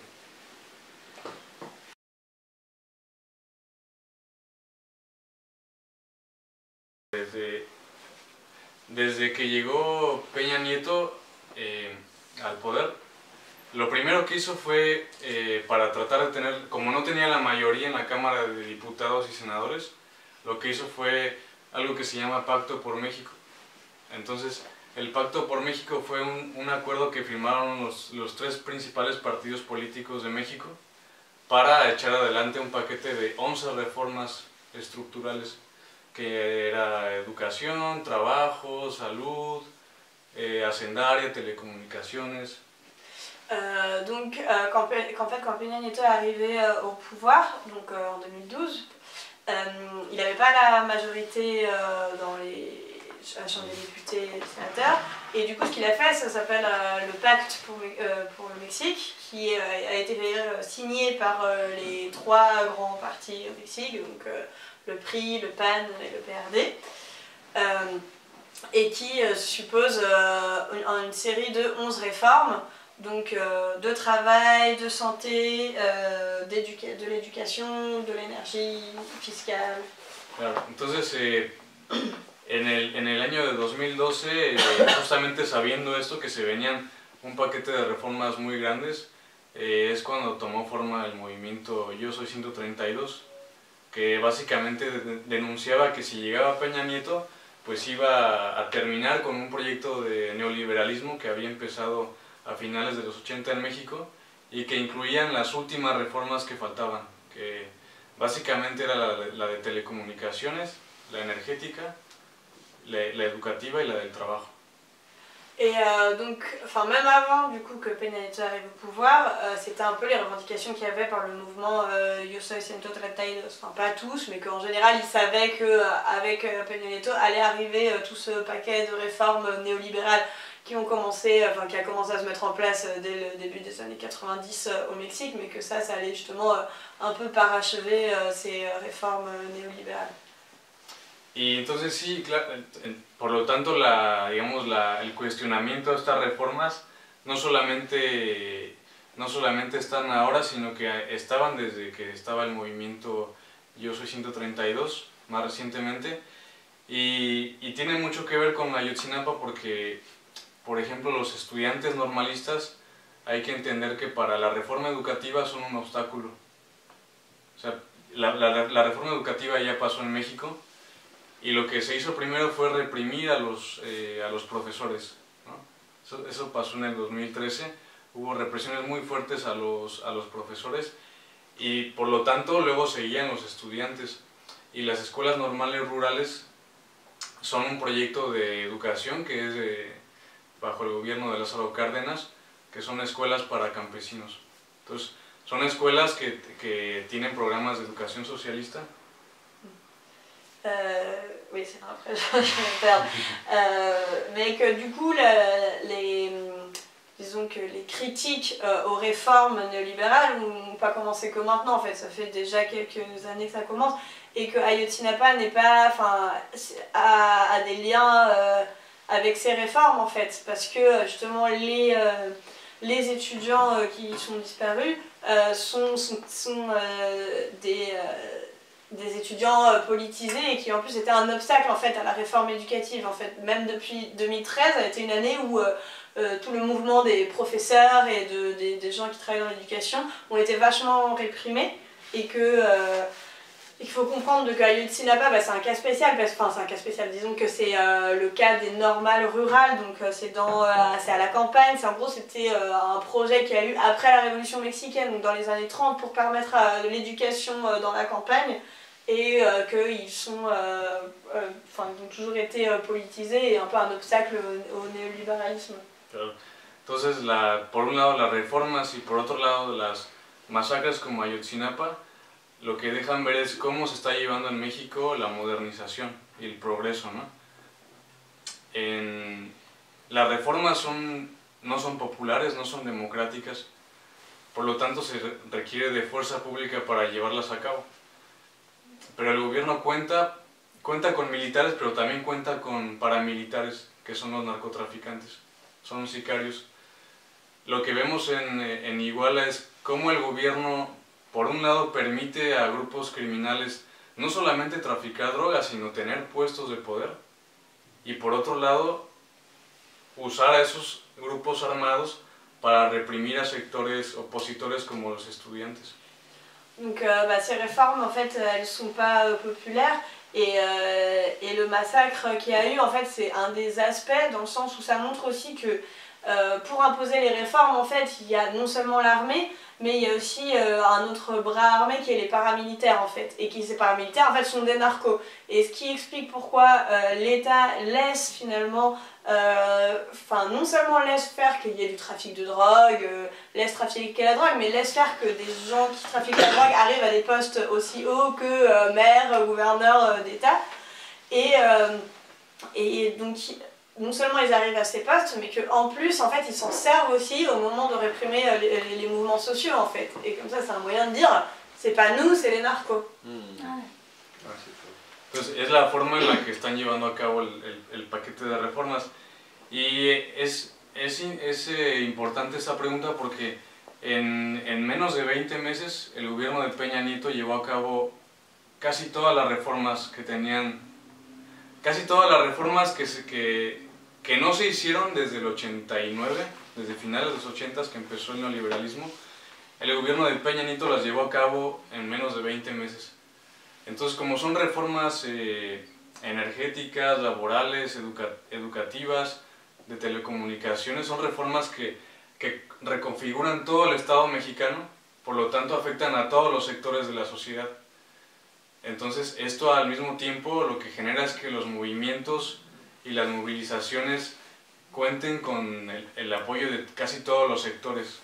Desde, desde que llegó Peña Nieto eh, al poder, lo primero que hizo fue, eh, para tratar de tener, como no tenía la mayoría en la Cámara de Diputados y Senadores, lo que hizo fue algo que se llama Pacto por México. Entonces, el Pacto por México fue un, un acuerdo que firmaron los, los tres principales partidos políticos de México para echar adelante un paquete de once reformas estructurales, que era educación, trabajo, salud, eh, hacendaria, telecomunicaciones. Euh, donc, euh, quand, quand, fait, quand Peña Nieto est arrivé euh, au pouvoir, donc euh, en deux mille douze, euh, il n'avait pas la majorité euh, dans les à la Chambre des députés et des sénateurs, et du coup ce qu'il a fait, ça s'appelle euh, le Pacte pour, euh, pour le Mexique, qui euh, a été euh, signé par euh, les trois grands partis au Mexique, donc euh, le P R I, le P A N et le P R D, euh, et qui euh, suppose euh, une, une série de onze réformes, donc euh, de travail, de santé, euh, de l'éducation, de l'énergie, fiscale. Claro, entonces eh, en, el, en el año de dos mil doce, eh, justamente sabiendo esto, que se venían un paquete de reformas muy grandes, eh, es cuando tomó forma el movimiento Yo Soy ciento treinta y dos, que básicamente de, denunciaba que si llegaba Peña Nieto, pues iba a terminar con un proyecto de neoliberalismo que había empezado a finales de los ochenta en México y que incluían las últimas reformas que faltaban, que básicamente era la, la de telecomunicaciones, la energética, la, la educativa y la del trabajo. Et euh, donc, enfin même avant du coup que Peña Nieto arrive au pouvoir, euh, c'était un peu les revendications qu'il y avait par le mouvement euh, Yo Soy ciento treinta y dos, enfin pas tous, mais qu'en général ils savaient qu'avec euh, Peña Nieto allait arriver euh, tout ce paquet de réformes néolibérales qui ont commencé, enfin qui a commencé à se mettre en place dès le début des années quatre-vingt-dix au Mexique, mais que ça, ça allait justement un peu parachever ces réformes néolibérales. Y entonces sí, claro, por lo tanto la, digamos, la, el cuestionamiento de estas reformas no solamente, no solamente están ahora, sino que estaban desde que estaba el movimiento Yo Soy ciento treinta y dos, más recientemente, y, y tiene mucho que ver con Ayotzinapa porque, por ejemplo, los estudiantes normalistas, hay que entender que para la reforma educativa son un obstáculo. O sea, la, la, la reforma educativa ya pasó en México y lo que se hizo primero fue reprimir a los, eh, a los profesores, ¿no? Eso, eso pasó en el dos mil trece, hubo represiones muy fuertes a los, a los profesores y por lo tanto luego seguían los estudiantes. Y las escuelas normales rurales son un proyecto de educación que es de, bajo el gobierno de Lázaro Cárdenas, que son escuelas para campesinos. Entonces, son escuelas que, que tienen programas de educación socialista. Euh, oui, c'est vrai, après je vais me perdre. Euh, mais que du coup, la, les, disons que les critique euh, aux réformes néolibérales n'ont pas commencé que maintenant, en fait, ça fait déjà quelques années que ça commence, et que Ayotzinapa n'est pas, enfin, a, a des liens euh, avec ces réformes, en fait, parce que justement les, euh, les étudiants euh, qui sont disparus euh, sont, sont, sont euh, des... Euh, des étudiants euh, politisés et qui en plus étaient un obstacle en fait à la réforme éducative. En fait, même depuis deux mille treize a été une année où euh, euh, tout le mouvement des professeurs et de, des, des gens qui travaillent dans l'éducation ont été vachement réprimés et que euh, il faut comprendre que Ayotzinapa, bah, c'est un cas spécial, parce, enfin c'est un cas spécial, disons que c'est euh, le cas des normales rurales, donc euh, c'est dans, euh, c'est à la campagne, c'est en gros c'était euh, un projet qui a eu après la révolution mexicaine, donc dans les années trente, pour permettre euh, de l'éducation euh, dans la campagne, et euh, qu'ils sont, euh, euh, enfin, ils ont toujours été euh, politisés et un peu un obstacle au, au néolibéralisme. Claro. Entonces, la, por un lado las reformas y por otro lado las masacres como Ayotzinapa, lo que dejan ver es cómo se está llevando en México la modernización y el progreso, ¿no? En, las reformas son, no son populares, no son democráticas, por lo tanto se requiere de fuerza pública para llevarlas a cabo. Pero el gobierno cuenta, cuenta con militares, pero también cuenta con paramilitares, que son los narcotraficantes, son sicarios. Lo que vemos en, en Iguala es cómo el gobierno, por un lado, permite a grupos criminales no solamente traficar drogas, sino tener puestos de poder, y por otro lado, usar a esos grupos armados para reprimir a sectores opositores como los estudiantes. Donc euh, bah, ces réformes, en fait, elles sont pas euh, populaires, et, euh, et le massacre qu'il y a eu, en fait, c'est un des aspects, dans le sens où ça montre aussi que euh, pour imposer les réformes, en fait, il y a non seulement l'armée, mais il y a aussi euh, un autre bras armé qui est les paramilitaires, en fait, et qui, ces paramilitaires, en fait, sont des narcos. Et ce qui explique pourquoi euh, l'État laisse finalement, enfin, euh, non seulement laisse faire qu'il y ait du trafic de drogue, euh, laisse trafiquer la drogue, mais laisse faire que des gens qui trafiquent la drogue arrivent à des postes aussi hauts que euh, maire, gouverneur euh, d'État. Et, euh, et donc, non seulement ils arrivent à ces postes, mais qu'en plus, en fait, ils s'en servent aussi au moment de réprimer les, les, les mouvements sociaux, en fait. Et comme ça, c'est un moyen de dire, c'est pas nous, c'est les narcos. Mm. Ah. Entonces, es la forma en la que están llevando a cabo el, el, el paquete de reformas. Y es, es, es eh, importante esta pregunta porque en, en menos de veinte meses el gobierno de Peña Nieto llevó a cabo casi todas las reformas que tenían, casi todas las reformas que, se, que, que no se hicieron desde el ochenta y nueve, desde finales de los ochentas que empezó el neoliberalismo. El gobierno de Peña Nieto las llevó a cabo en menos de veinte meses. Entonces, como son reformas eh, energéticas, laborales, educa educativas, de telecomunicaciones, son reformas que, que reconfiguran todo el Estado mexicano, por lo tanto afectan a todos los sectores de la sociedad. Entonces, esto al mismo tiempo lo que genera es que los movimientos y las movilizaciones cuenten con el, el apoyo de casi todos los sectores.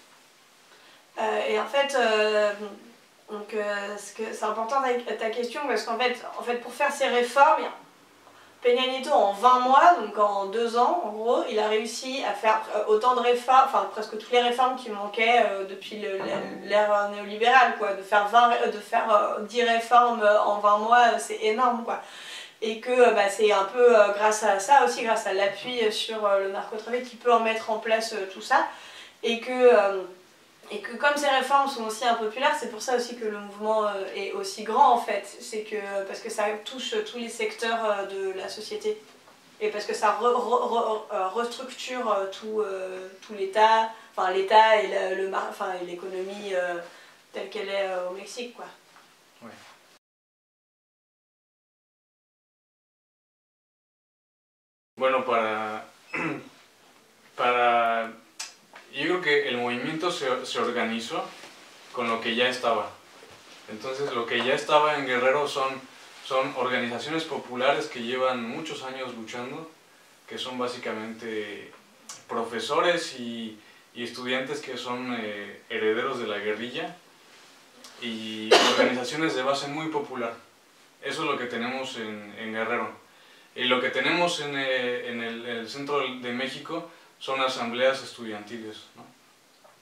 Euh, et en fait, euh, donc, euh, c'est important ta, ta question, parce qu'en fait, en fait, pour faire ces réformes, Peña Nieto, en vingt mois, donc en deux ans, en gros, il a réussi à faire autant de réformes, enfin presque toutes les réformes qui manquaient euh, depuis l'ère néolibérale, quoi. De faire, vingt, de faire euh, dix réformes en vingt mois, c'est énorme, quoi. Et que bah, c'est un peu euh, grâce à ça aussi, grâce à l'appui sur euh, le narcotrafic, qui peut en mettre en place euh, tout ça. Et que, euh, et que comme ces réformes sont aussi impopulaires, c'est pour ça aussi que le mouvement euh, est aussi grand, en fait. C'est que, parce que ça touche tous les secteurs euh, de la société. Et parce que ça re, re, re, restructure euh, tout, euh, tout l'État, enfin l'État et l'économie euh, telle qu'elle est euh, au Mexique, quoi. Ouais. Bueno, para, para, yo creo que el movimiento se, se organizó con lo que ya estaba. Entonces, lo que ya estaba en Guerrero son, son organizaciones populares que llevan muchos años luchando, que son básicamente profesores y, y estudiantes que son eh, herederos de la guerrilla, y organizaciones de base muy popular. Eso es lo que tenemos en, en Guerrero. Y lo que tenemos en, eh, en, el, en el centro de México son asambleas estudiantiles, ¿no?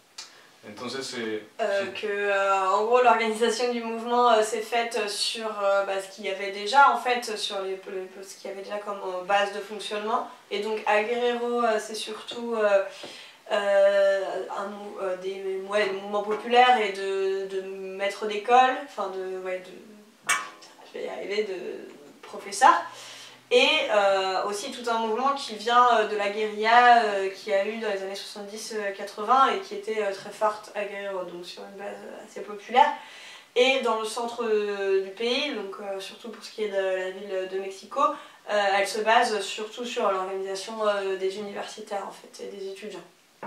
Entonces, eh, Euh, sí. que, euh, en gros, l'organisation du mouvement euh, s'est faite sur euh, bah, ce qu'il y avait déjà, en fait, sur les, les- ce qu'il y avait déjà comme euh, base de fonctionnement. Et donc, à Guerrero, euh, c'est surtout euh, euh, un, mou- euh, des, ouais, des mouvements populaires et de, de maîtres d'école, enfin de, ouais, de, je vais y arriver, de professeurs. Et euh, aussi tout un mouvement qui vient euh, de la guérilla euh, qui a eu dans les années soixante-dix quatre-vingts et qui était euh, très forte à Guerrero, donc sur une base assez populaire. Et dans le centre euh, du pays, donc euh, surtout pour ce qui est de la ville de Mexico, euh, elle se base surtout sur l'organisation euh, des universitaires en fait, et des étudiants.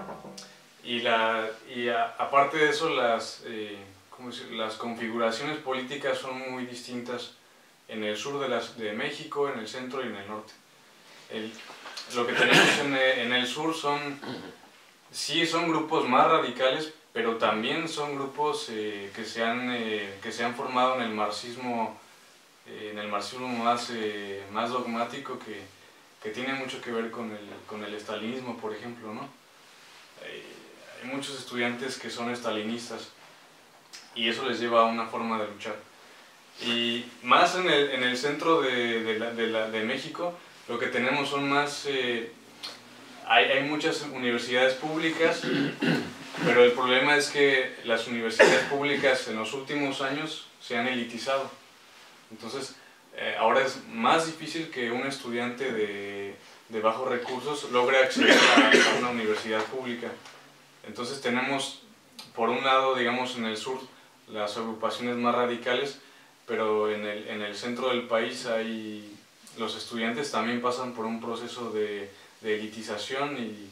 Y, la, y a, aparte de eso, las, eh, ¿cómo decir? Las configuraciones políticas son muy distintas en el sur de, las, de México, en el centro y en el norte. El, lo que tenemos en el, en el sur son, sí son grupos más radicales, pero también son grupos eh, que, se han, eh, que se han formado en el marxismo, eh, en el marxismo más, eh, más dogmático que, que tiene mucho que ver con el, con el estalinismo, por ejemplo, ¿no? Eh, hay muchos estudiantes que son estalinistas y eso les lleva a una forma de luchar. Y más en el, en el centro de, de, la, de, la, de México, lo que tenemos son más... Eh, hay, hay muchas universidades públicas, pero el problema es que las universidades públicas en los últimos años se han elitizado. Entonces, eh, ahora es más difícil que un estudiante de, de bajos recursos logre acceder a, a una universidad pública. Entonces tenemos, por un lado, digamos, en el sur, las agrupaciones más radicales, pero en el, en el centro del país hay, los estudiantes también pasan por un proceso de, de elitización y,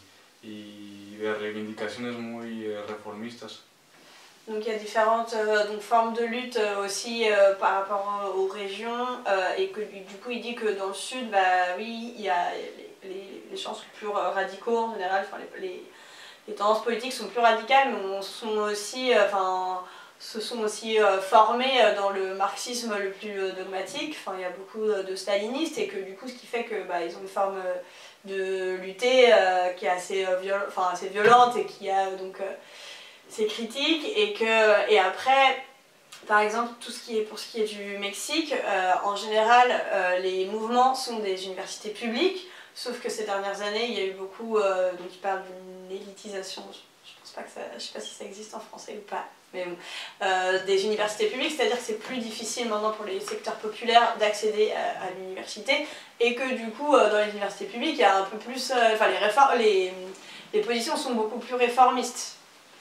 y de reivindicaciones muy eh, reformistas. Donc il y a différentes euh, donc, formes de lutte euh, aussi euh, par rapport aux régions euh, et que du coup il dit que dans le sud, bah oui, il y a les, les, les champs sont plus radicaux en général, enfin, les, les, les tendances politiques sont plus radicales, mais on sont aussi, enfin, euh, se sont aussi euh, formés dans le marxisme le plus euh, dogmatique. Enfin, il y a beaucoup de stalinistes et que du coup ce qui fait que bah, ils ont une forme de lutter euh, qui est assez, euh, viol enfin, assez violente et qui a donc euh, ses critiques et que et après par exemple tout ce qui est pour ce qui est du Mexique euh, en général euh, les mouvements sont des universités publiques sauf que ces dernières années il y a eu beaucoup euh, donc il parle d'une élitisation je, je pense pas que ça je sais pas si ça existe en français ou pas mais bon, euh, des universités publiques, c'est-à-dire que c'est plus difficile maintenant pour les secteurs populaires d'accéder à, à l'université et que du coup euh, dans les universités publiques il y a un peu plus euh, enfin les réformes les, les positions sont beaucoup plus réformistes.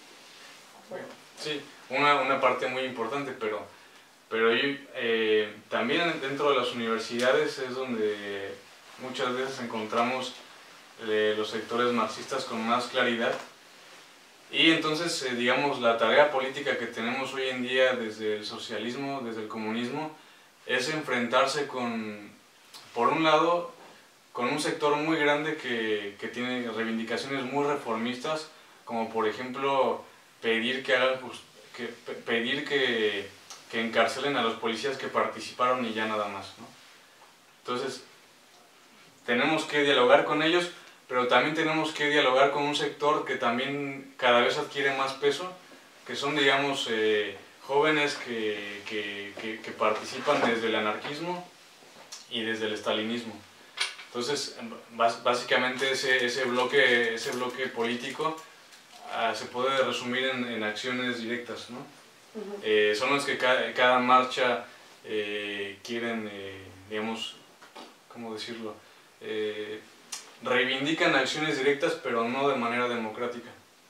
Sí, una, una parte muy importante, pero, pero eh, también dentro de las universidades es donde muchas veces encontramos eh, los sectores marxistas con más claridad y entonces, eh, digamos, la tarea política que tenemos hoy en día desde el socialismo, desde el comunismo, es enfrentarse con, por un lado, con un sector muy grande que, que tiene reivindicaciones muy reformistas, como por ejemplo pedir que hagan que, pedir que, que encarcelen a los policías que participaron y ya nada más, ¿no? Entonces, tenemos que dialogar con ellos, pero también tenemos que dialogar con un sector que también cada vez adquiere más peso, que son, digamos, eh, jóvenes que, que, que, que participan desde el anarquismo y desde el estalinismo. Entonces, básicamente ese, ese, bloque, ese bloque político uh, se puede resumir en, en acciones directas, ¿no? Uh-huh. eh, son los que ca cada marcha eh, quieren, eh, digamos, ¿cómo decirlo? Eh, reivindican acciones directas, pero no de manera democrática.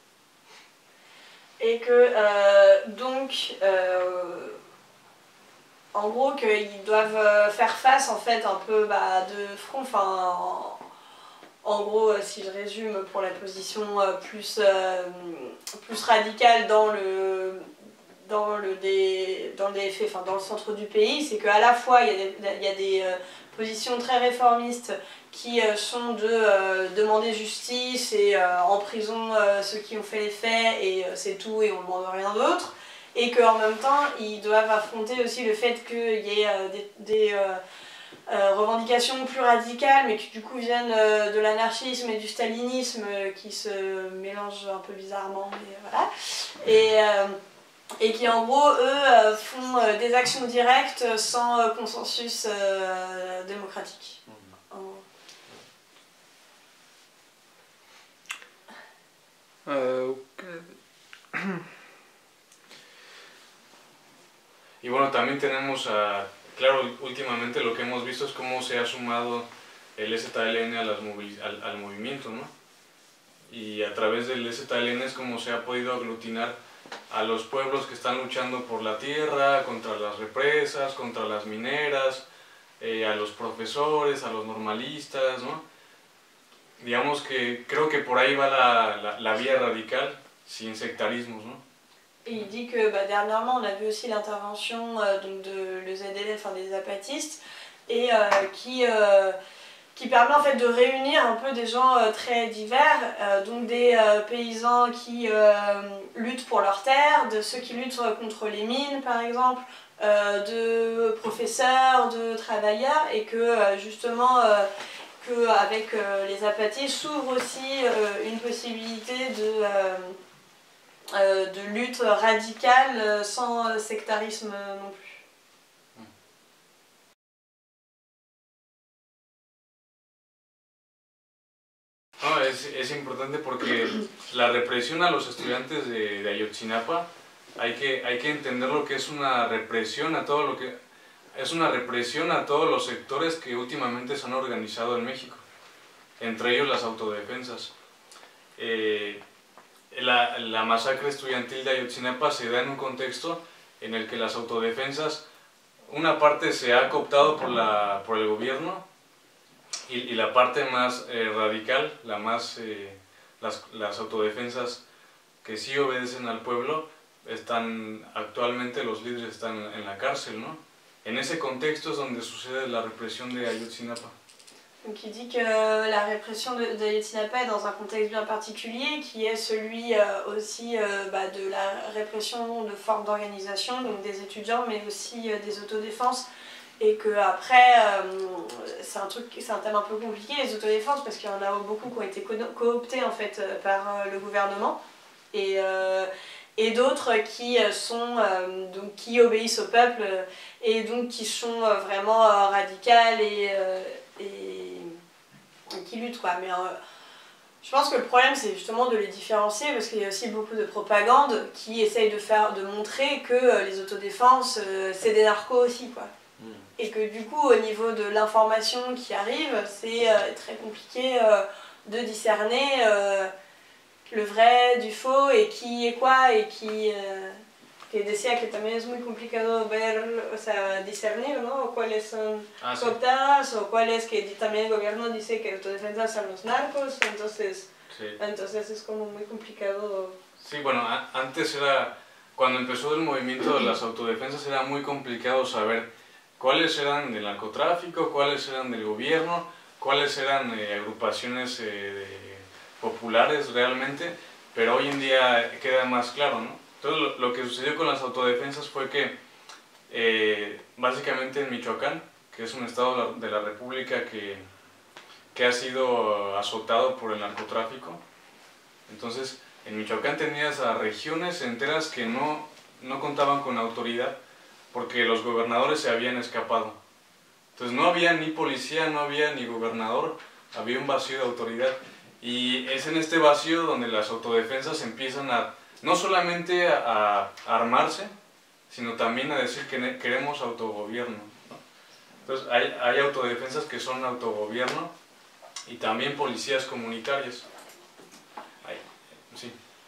Et que, euh, donc, euh, en gros, qu'ils doivent faire face, en fait, un peu bah, de front, enfin, en, en gros, si je résume, pour la position euh, plus, euh, plus radicale dans le, dans le, D, dans le D F, enfin, dans le centre du pays, c'est qu'à la fois, il y a des, il y a des euh, positions très réformistes qui euh, sont de euh, demander justice et euh, en prison euh, ceux qui ont fait les faits et euh, c'est tout et on ne demande rien d'autre. Et qu'en même temps, ils doivent affronter aussi le fait qu'il y ait euh, des, des, euh, euh, revendications plus radicales, mais qui du coup viennent euh, de l'anarchisme et du stalinisme, euh, qui se mélangent un peu bizarrement, mais voilà. Et, euh, et qui en gros, eux, euh, font euh, des actions directes sans euh, consensus euh, démocratique. En... Uh, y bueno, también tenemos, a, claro, últimamente lo que hemos visto es cómo se ha sumado el Z L N a las al, al movimiento, ¿no? Y a través del Z L N es como se ha podido aglutinar a los pueblos que están luchando por la tierra, contra las represas, contra las mineras, eh, a los profesores, a los normalistas, ¿no? Digamos que creo que por ahí va la, la, la vía radical, sin sectarismos, ¿no? Et il dit que bah, dernièrement on a vu aussi l'intervention euh, de le Z L N, enfin des zapatistes, et euh, qui, euh, qui permet en fait de réunir un peu des gens euh, très divers, euh, donc des euh, paysans qui euh, luttent pour leurs terres, de ceux qui luttent contre les mines par exemple, euh, de professeurs, de travailleurs, et que euh, justement euh, qu'avec euh, les zapatistes s'ouvre aussi euh, une possibilité de, euh, euh, de lutte radicale sans sectarisme non plus. No, es, es importante porque la represión a los estudiantes de, de Ayotzinapa, hay que, hay que entender lo que es una represión a todo lo que... Es una represión a todos los sectores que últimamente se han organizado en México, entre ellos las autodefensas. Eh, la, la masacre estudiantil de Ayotzinapa se da en un contexto en el que las autodefensas, una parte se ha cooptado por, la, por el gobierno y, y la parte más eh, radical, la más, eh, las, las autodefensas que sí obedecen al pueblo, están, actualmente los líderes están en la cárcel, ¿no? En ese contexto es donde sucede la represión de Ayotzinapa. Donc il dit que la répression d'Ayotzinapa est dans un contexte bien particulier, qui est celui euh, aussi euh, bah, de la répression de formes d'organisation, donc des étudiants, mais aussi euh, des autodéfenses. Et qu'après, euh, c'est un, truc, c'est un thème un peu compliqué, les autodéfenses, parce qu'il y en a beaucoup qui ont été cooptés en fait, par euh, le gouvernement. Et, euh, et d'autres qui sont euh, donc qui obéissent au peuple euh, et donc qui sont euh, vraiment euh, radicales et, euh, et, et qui luttent quoi. Mais euh, je pense que le problème c'est justement de les différencier, parce qu'il y a aussi beaucoup de propagande qui essaye de faire de montrer que euh, les autodéfenses euh, c'est des narcos aussi quoi. Mmh. Et que du coup au niveau de l'information qui arrive, c'est euh, très compliqué euh, de discerner euh, le vrai du faux et qui est quoi, et qui eh, que decía que también es muy complicado ver, o sea, discernir, ¿no? Cuáles son ah, cooptadas sí. O cuáles que también el gobierno dice que autodefensas son los narcos, entonces, sí. Entonces es como muy complicado. Sí, bueno, a antes era, cuando empezó el movimiento de las autodefensas era muy complicado saber cuáles eran del narcotráfico, cuáles eran del gobierno, cuáles eran eh, agrupaciones eh, de populares realmente, pero hoy en día queda más claro, ¿no? Entonces lo, lo que sucedió con las autodefensas fue que eh, básicamente en Michoacán, que es un estado de la República que, que ha sido azotado por el narcotráfico, entonces en Michoacán tenías a regiones enteras que no, no contaban con autoridad porque los gobernadores se habían escapado. Entonces no había ni policía, no había ni gobernador, había un vacío de autoridad. Y es en este vacío donde las autodefensas empiezan a, no solamente a, a armarse, sino también a decir que queremos autogobierno, ¿no? Entonces hay, hay autodefensas que son autogobierno y también policías comunitarias. Ay, sí.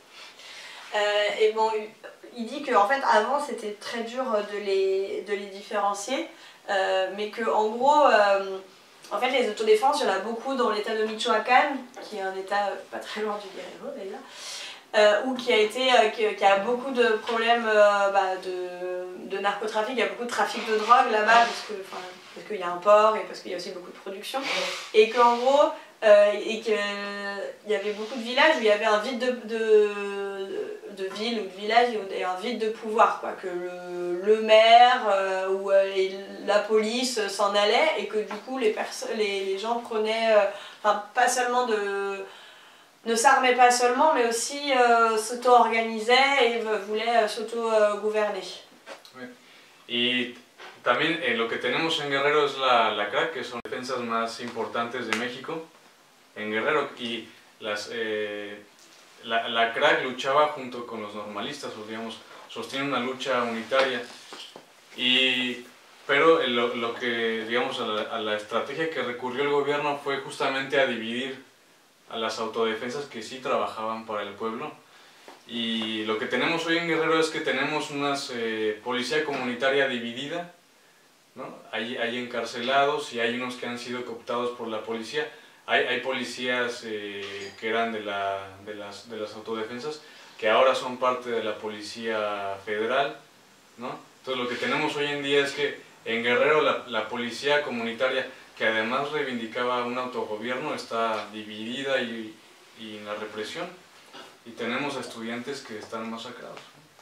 Euh, et bon, il dit qu'en fait avant c'était très dur de les, de les différencier, euh, mais qu'en gros, euh, en fait les autodéfenses, il y en a beaucoup dans l'état de Michoacán, qui est un état pas très loin du Guerrero d'ailleurs, euh, où qui a, été, euh, qui, qui a beaucoup de problèmes euh, bah, de, de narcotrafic, il y a beaucoup de trafic de drogue là-bas, parce que, parce qu'il y a un port et parce qu'il y a aussi beaucoup de production, et qu'en gros, euh, et qu'il y avait beaucoup de villages où il y avait un vide de, de, de ville ou de village et un vide de pouvoir, quoi, que le, le maire euh, ou euh, la police s'en allait et que du coup les, les, les gens prenaient, euh, enfin pas seulement de... ne s'armaient pas seulement mais aussi euh, s'auto-organisaient et voulaient euh, s'auto-gouverner. Oui. Y también eh, lo que tenemos en Guerrero es la, la C R A C, que son las defensas más importantes de México en Guerrero, y las, eh, la, la C R A C luchaba junto con los normalistas, o digamos, sostiene una lucha unitaria, y, pero eh, lo, lo que, digamos, a la, a la estrategia que recurrió el gobierno fue justamente a dividir a las autodefensas que sí trabajaban para el pueblo. Y lo que tenemos hoy en Guerrero es que tenemos una eh, policía comunitaria dividida, ¿no? Hay, hay encarcelados y hay unos que han sido cooptados por la policía. Hay, hay policías eh, que eran de, la, de, las, de las autodefensas que ahora son parte de la Policía Federal, ¿no? Entonces lo que tenemos hoy en día es que en Guerrero la, la policía comunitaria, que además reivindicaba un autogobierno, está dividida y, y en la represión. Y tenemos a estudiantes que están masacrados.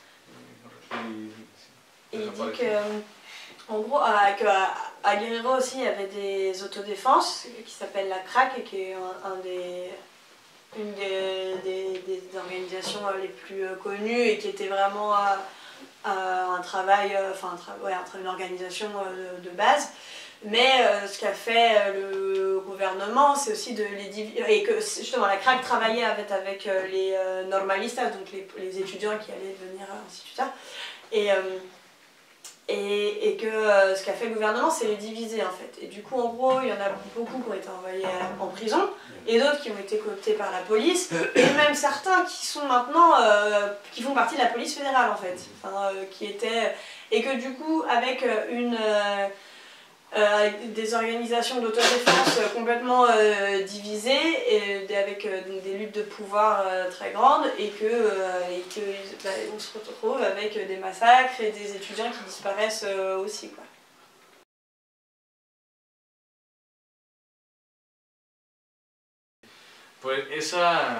Et il dit que, en gros, à, que à, à Guerrero aussi, il y avait des autodéfenses qui s'appellent la C R A C et qui est un, un des, une des, des, des organisations les plus connues et qui était vraiment à, à un travail, enfin un tra ouais, une organisation de, de base. Mais euh, ce qu'a fait euh, le gouvernement, c'est aussi de les diviser, et que justement la C R A C travaillait avec, avec euh, les euh, normalistas, donc les, les étudiants qui allaient devenir euh, instituteurs, et, euh, et, et que euh, ce qu'a fait le gouvernement, c'est les diviser en fait. Et du coup, en gros, il y en a beaucoup qui ont été envoyés en prison, et d'autres qui ont été cooptés par la police, et même certains qui sont maintenant, euh, qui font partie de la police fédérale en fait, enfin, euh, qui étaient, et que du coup, avec une... Euh, Euh, des organisations d'autodéfense euh, complètement euh, divisées et avec euh, donc des luttes de pouvoir euh, très grandes et que, euh, et que bah, on se retrouve avec des massacres et des étudiants qui disparaissent euh, aussi, quoi. Pues esa,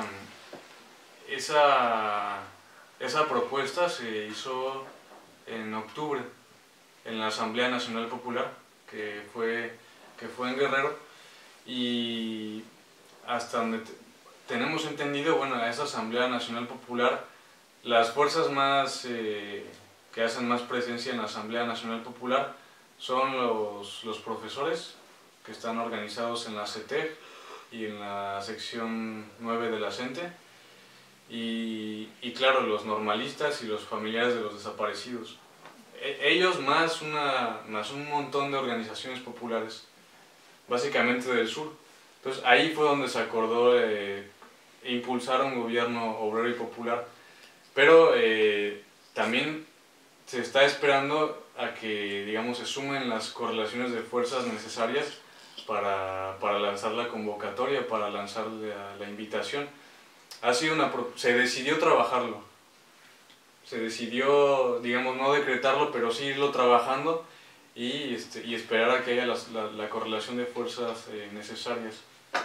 esa, esa propuesta se hizo en octubre en la Asamblea Nacional Popular, que fue, que fue en Guerrero, y hasta donde tenemos entendido, bueno, a esa Asamblea Nacional Popular, las fuerzas más eh, que hacen más presencia en la Asamblea Nacional Popular son los, los profesores, que están organizados en la C E T E G y en la sección nueve de la CENTE, y, y claro, los normalistas y los familiares de los desaparecidos. Ellos más, una, más un montón de organizaciones populares, básicamente del sur. Entonces ahí fue donde se acordó eh, impulsar un gobierno obrero y popular. Pero eh, también se está esperando a que, digamos, se sumen las correlaciones de fuerzas necesarias para, para lanzar la convocatoria, para lanzar la, la invitación. Ha sido una, se decidió trabajarlo. Se decidió, digamos, no decretarlo, pero sí irlo trabajando y, este, y esperar a que haya la, la, la correlación de fuerzas eh, necesarias.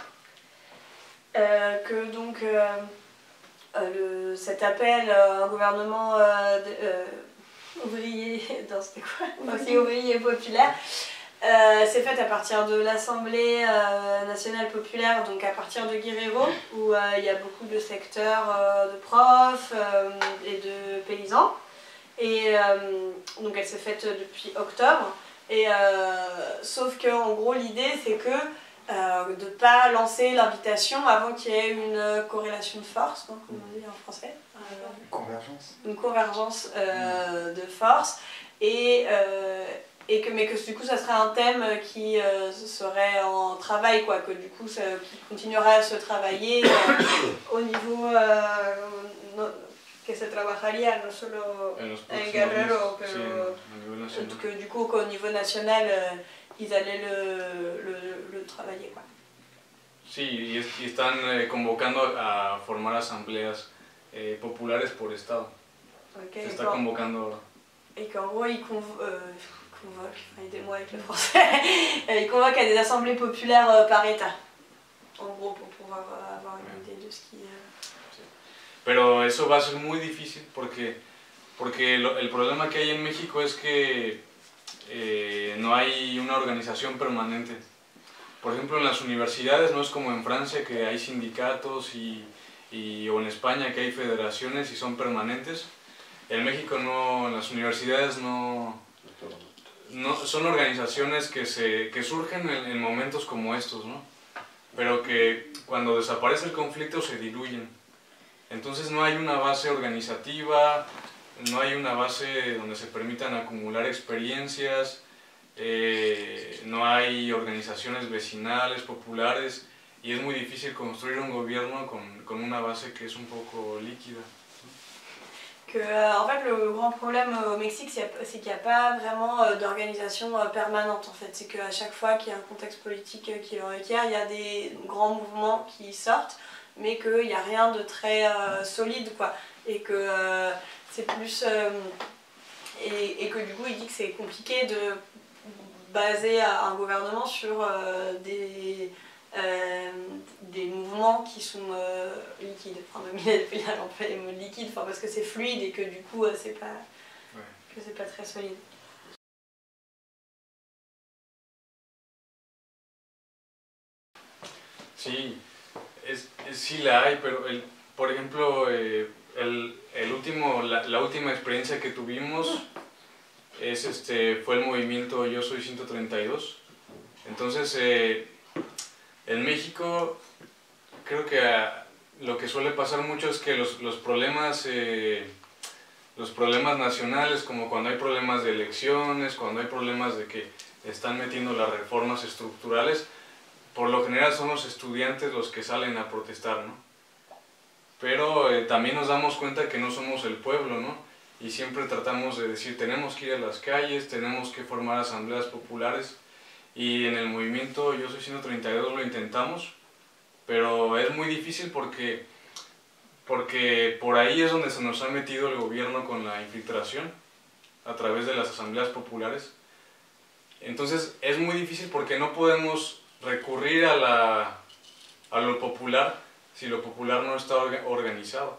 Euh, que donc euh, le, cet appel à un gouvernement euh, de, euh, ouvrier, non c'était quoi aussi ouvrier et populaire, Euh, c'est fait à partir de l'Assemblée euh, nationale populaire, donc à partir de Guerrero, où euh, il y a beaucoup de secteurs euh, de profs euh, et de paysans. Et euh, donc elle s'est faite depuis octobre. Et, euh, sauf que en gros l'idée c'est que euh, de ne pas lancer l'invitation avant qu'il y ait une corrélation de force, donc, comme on dit en français. Euh, convergence. Une convergence euh, de force. Et, euh, et que, mais que du coup ça serait un thème qui euh, serait en travail, quoi, que du coup ça, qui continuerait à se travailler euh, au niveau euh, no, que se trabajaría no solo en Guerrero, pero sí, que du coup qu'au niveau national euh, ils allaient le, le, le travailler, quoi. Sí, y, es, y están eh, convocando a formar asambleas eh, populares por estado. Okay, se está convocando ahora. Et qu'en gros ils convo euh, convoquent, aidez-moi avec le français, ils convoquent à des assemblées populaires euh, par État. en gros, pour pouvoir euh, avoir une ouais. idée de ce qui... Euh... Sí. Pero eso va a ser muy difícil porque, porque lo, el problema que hay en México es que eh, no hay una organización permanente. Por ejemplo, en las universidades no es como en Francia que hay sindicatos y, y, o en España que hay federaciones y son permanentes. En México no, en las universidades no, no son organizaciones que, se, que surgen en, en momentos como estos, ¿no? Pero que cuando desaparece el conflicto se diluyen. Entonces no hay una base organizativa, no hay una base donde se permitan acumular experiencias, eh, no hay organizaciones vecinales, populares, y es muy difícil construir un gobierno con, con una base que es un poco líquida. Que, euh, en fait, le grand problème au Mexique, c'est qu'il n'y a pas vraiment euh, d'organisation euh, permanente. En fait, c'est qu'à chaque fois qu'il y a un contexte politique euh, qui le requiert, il y a des grands mouvements qui sortent, mais qu'il n'y a rien de très euh, solide, quoi. Et que euh, c'est plus... Euh, et, et que du coup, il dit que c'est compliqué de baser un gouvernement sur euh, des... Euh, des mouvements qui sont euh, liquides. Enfin, même il a employé le mot liquide, enfin, parce que c'est fluide et que du coup euh, c'est pas, ouais. que c'est pas très solide. Sí, es, es, sí la hay, pero el, por ejemplo, eh, el, el último, la, la última experiencia que tuvimos es este, fue el movimiento Yo Soy ciento treinta y dos. Entonces, eh, en México, creo que a, lo que suele pasar mucho es que los, los, problemas, eh, los problemas nacionales, como cuando hay problemas de elecciones, cuando hay problemas de que están metiendo las reformas estructurales, por lo general son los estudiantes los que salen a protestar, ¿no? Pero eh, también nos damos cuenta que no somos el pueblo, ¿no? Y siempre tratamos de decir, tenemos que ir a las calles, tenemos que formar asambleas populares. Y en el movimiento Yo Soy ciento treinta y dos lo intentamos, pero es muy difícil porque, porque por ahí es donde se nos ha metido el gobierno con la infiltración a través de las asambleas populares. Entonces es muy difícil porque no podemos recurrir a, la, a lo popular si lo popular no está organizado.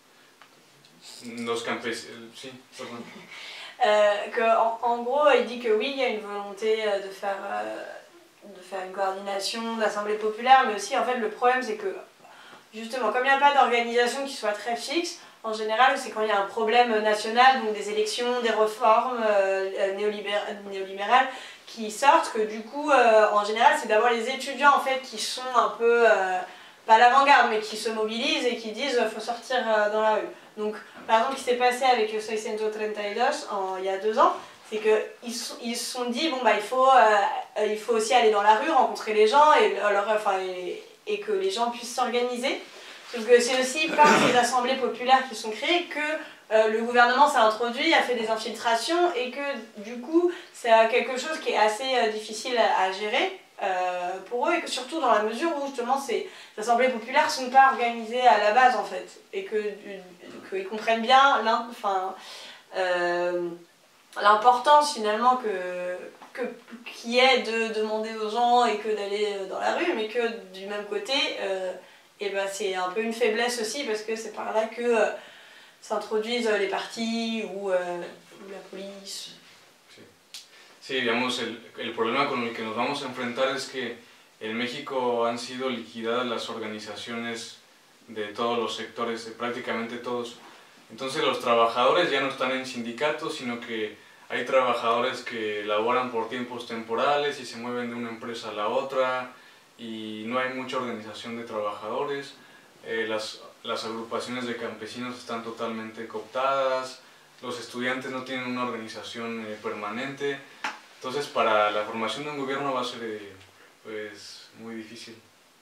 Los campesinos, sí, perdón. Euh, que, en, en gros, il dit que oui, il y a une volonté de faire, euh, de faire une coordination d'assemblée populaire, mais aussi, en fait, le problème, c'est que, justement, comme il n'y a pas d'organisation qui soit très fixe, en général, c'est quand il y a un problème national, donc des élections, des réformes euh, néolibérales, néolibérales qui sortent, que du coup, euh, en général, c'est d'abord les étudiants, en fait, qui sont un peu, euh, pas l'avant-garde, mais qui se mobilisent et qui disent « faut sortir euh, dans la rue ». Donc, par exemple, ce qui s'est passé avec Yo Soy ciento treinta y dos en, il y a deux ans, c'est qu'ils ils se sont dit, bon, bah, il faut, euh, il faut aussi aller dans la rue, rencontrer les gens et, leur, enfin, et, et que les gens puissent s'organiser. Sauf que c'est aussi par ces assemblées populaires qui sont créées que euh, le gouvernement s'est introduit, a fait des infiltrations et que du coup, c'est quelque chose qui est assez euh, difficile à, à gérer. Euh, pour eux, et que surtout dans la mesure où justement ces assemblées populaires ne sont pas organisées à la base en fait, et qu'ils comprennent bien l'importance euh, finalement que, que, qui est de demander aux gens et que d'aller dans la rue, mais que du même côté, euh, et ben c'est un peu une faiblesse aussi parce que c'est par là que euh, s'introduisent les partis ou, euh, ou la police. Sí, digamos, el, el problema con el que nos vamos a enfrentar es que en México han sido liquidadas las organizaciones de todos los sectores, de prácticamente todos. Entonces los trabajadores ya no están en sindicatos, sino que hay trabajadores que laboran por tiempos temporales y se mueven de una empresa a la otra y no hay mucha organización de trabajadores. Eh, las, las agrupaciones de campesinos están totalmente cooptadas, los estudiantes no tienen una organización eh, permanente. Entonces, para la formación de un gobierno va a ser eh, pues, muy difícil.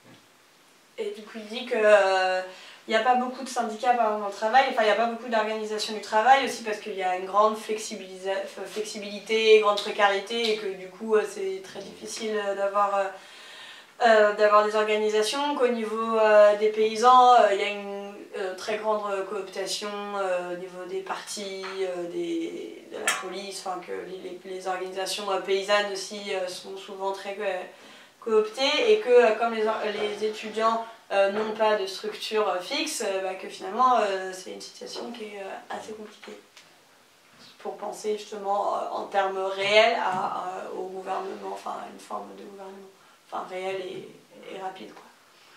Et du coup, il dit qu'il euh, n'y a pas beaucoup de syndicats par exemple, dans le travail, enfin, il n'y a pas beaucoup d'organisation du travail aussi parce qu'il y a une grande flexibilité, grande précarité et que du coup, c'est très difficile d'avoir euh, euh, d'avoir des organisations. Qu'au niveau euh, des paysans, euh, il y a une euh, très grande cooptation euh, au niveau des partis, euh, des, de la police, enfin que les, les, les organisations euh, paysannes aussi euh, sont souvent très euh, cooptés et que euh, comme les, les étudiants euh, n'ont pas de structure euh, fixe, euh, bah, que finalement euh, c'est une situation qui est euh, assez compliquée. Pour penser justement euh, en termes réels à, à, au gouvernement, enfin à une forme de gouvernement, enfin réel et, et rapide, quoi.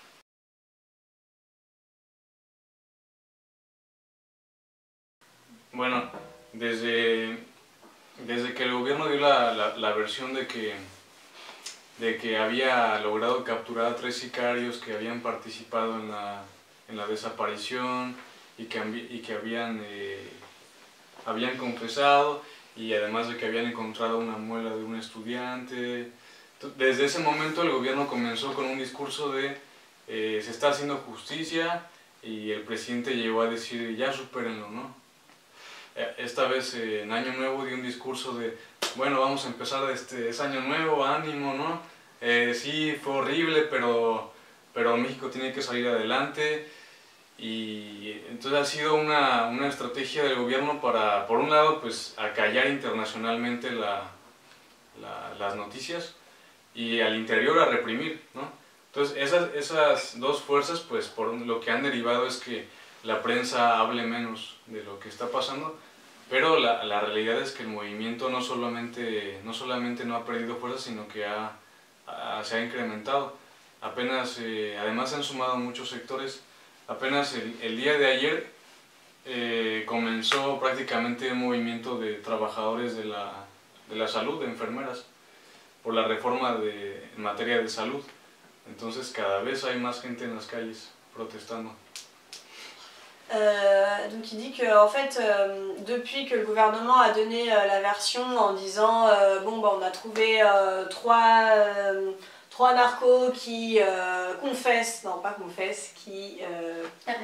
Bueno, desde, desde que el gobierno dio la, la, la versión de que, de que había logrado capturar a tres sicarios que habían participado en la, en la desaparición y que, y que habían, eh, habían confesado, y además de que habían encontrado una muela de un estudiante. Desde ese momento el gobierno comenzó con un discurso de eh, se está haciendo justicia, y el presidente llegó a decir ya supérenlo, ¿no? Esta vez eh, en Año Nuevo dio un discurso de bueno, vamos a empezar, este, es Año Nuevo, ánimo, ¿no? Eh, sí, fue horrible, pero, pero México tiene que salir adelante. Y entonces ha sido una, una estrategia del gobierno para, por un lado, pues acallar internacionalmente la, la, las noticias, y al interior a reprimir, ¿no? Entonces esas, esas dos fuerzas, pues por lo que han derivado es que la prensa hable menos de lo que está pasando, pero la, la realidad es que el movimiento no solamente no, solamente no ha perdido fuerza, sino que ha, ha, se ha incrementado. Apenas, eh, además se han sumado muchos sectores. Apenas el, el día de ayer eh, comenzó prácticamente un movimiento de trabajadores de la, de la salud, de enfermeras, por la reforma de, en materia de salud. Entonces cada vez hay más gente en las calles protestando. Euh, donc il dit que en fait, euh, depuis que le gouvernement a donné euh, la version en disant euh, bon bah on a trouvé euh, trois, euh, trois narcos qui euh, confessent, non pas confessent, qui, euh,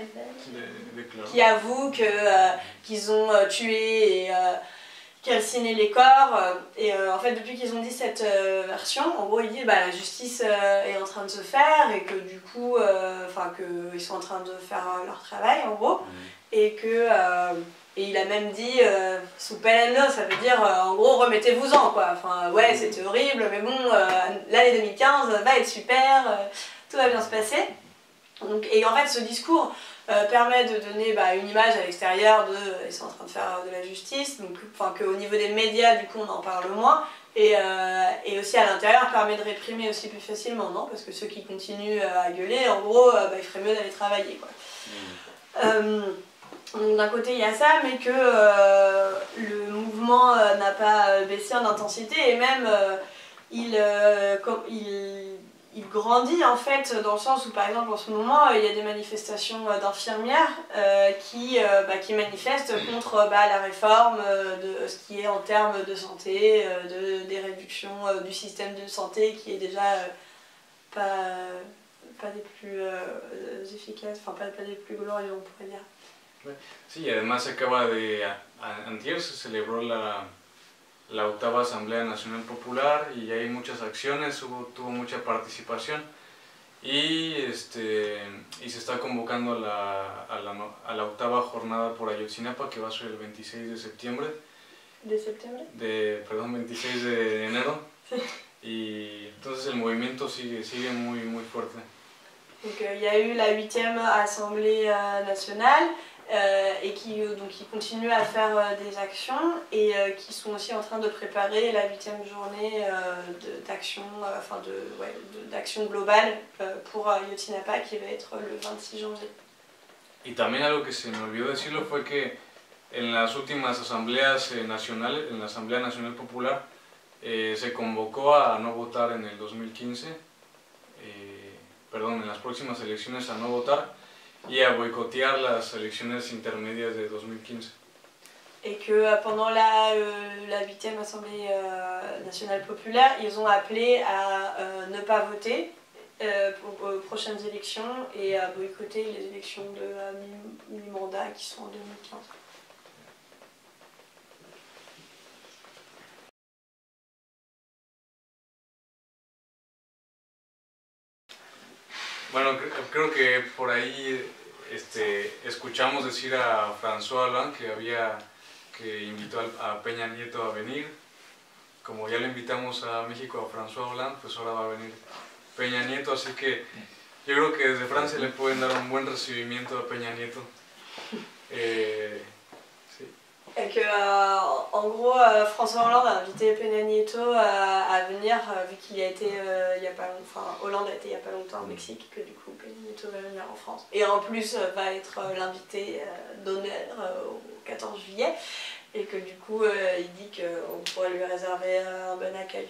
qui avouent que, euh, qu'ils ont euh, tué et euh, calciner les corps, et euh, en fait depuis qu'ils ont dit cette euh, version, en gros il dit bah la justice euh, est en train de se faire, et que du coup, enfin euh, qu'ils sont en train de faire euh, leur travail en gros, mmh. et que euh, et il a même dit euh, sous peine, ça veut dire euh, en gros remettez-vous-en quoi, enfin ouais c'était horrible mais bon euh, l'année deux mille quinze va être super, euh, tout va bien se passer. Donc, et en fait ce discours Euh, permet de donner bah, une image à l'extérieur de ils sont en train de faire de la justice, donc enfin qu'au niveau des médias du coup on en parle moins, et, euh, et aussi à l'intérieur permet de réprimer aussi plus facilement, non, parce que ceux qui continuent à gueuler, en gros euh, bah, il ferait mieux d'aller travailler quoi. Mmh. Euh, donc d'un côté il y a ça, mais que euh, le mouvement euh, n'a pas baissé en intensité, et même euh, il, euh, comme, il il grandit en fait, dans le sens où par exemple en ce moment il y a des manifestations d'infirmières euh, qui, euh, bah, qui manifestent contre bah, la réforme euh, de ce qui est en termes de santé, euh, de, des réductions euh, du système de santé qui est déjà euh, pas, pas des plus euh, efficaces, enfin pas, pas des plus glorieux on pourrait dire. Sí, además acaba de, antier se celebró la la octava Asamblea Nacional Popular, y hay muchas acciones, hubo, tuvo mucha participación, y, este, y se está convocando a la, a, la, a la octava jornada por Ayotzinapa, que va a ser el veintiséis de septiembre. ¿De septiembre? De, perdón, veintiséis de enero. Sí. Y entonces el movimiento sigue, sigue muy, muy fuerte. Donc il y a eu la huitième Assemblée nationale, Euh, et qui, euh, donc, qui continuent à faire euh, des actions, et euh, qui sont aussi en train de préparer la huitième journée euh, d'action euh, enfin de, ouais, d'action globale euh, pour Ayotzinapa, qui va être le veintiséis janvier. Y también algo que se me olvidó decirlo fue que en las últimas asambleas eh, nacionales, en la Asamblea Nacional Popular, eh, se convocó a no votar en el dos mil quince, eh, perdón, en las próximas elecciones a no votar, y a boicotear las elecciones intermedias de dos mil quince. Et que euh, pendant la, euh, la huitième Assemblée euh, nationale populaire, ils ont appelé à euh, ne pas voter euh, pour aux prochaines élections, et à boycotter les élections de euh, mi-mandat qui sont en deux mille quinze. Bueno, creo que por ahí este, escuchamos decir a François Hollande que, había, que invitó a Peña Nieto a venir. Como ya le invitamos a México a François Hollande, pues ahora va a venir Peña Nieto, así que yo creo que desde Francia le pueden dar un buen recibimiento a Peña Nieto. Eh, sí. Et que, euh, en gros, euh, François Hollande a invité Peña Nieto à, à venir, euh, vu qu'il a été, euh, il y a pas longtemps, enfin, Hollande a été il n'y a pas longtemps au Mexique, que du coup Peña Nieto va venir en France. Et en plus, euh, va être euh, l'invité euh, d'honneur euh, au quatorze juillet, et que du coup, euh, il dit qu'on pourrait lui réserver euh, un bon accueil.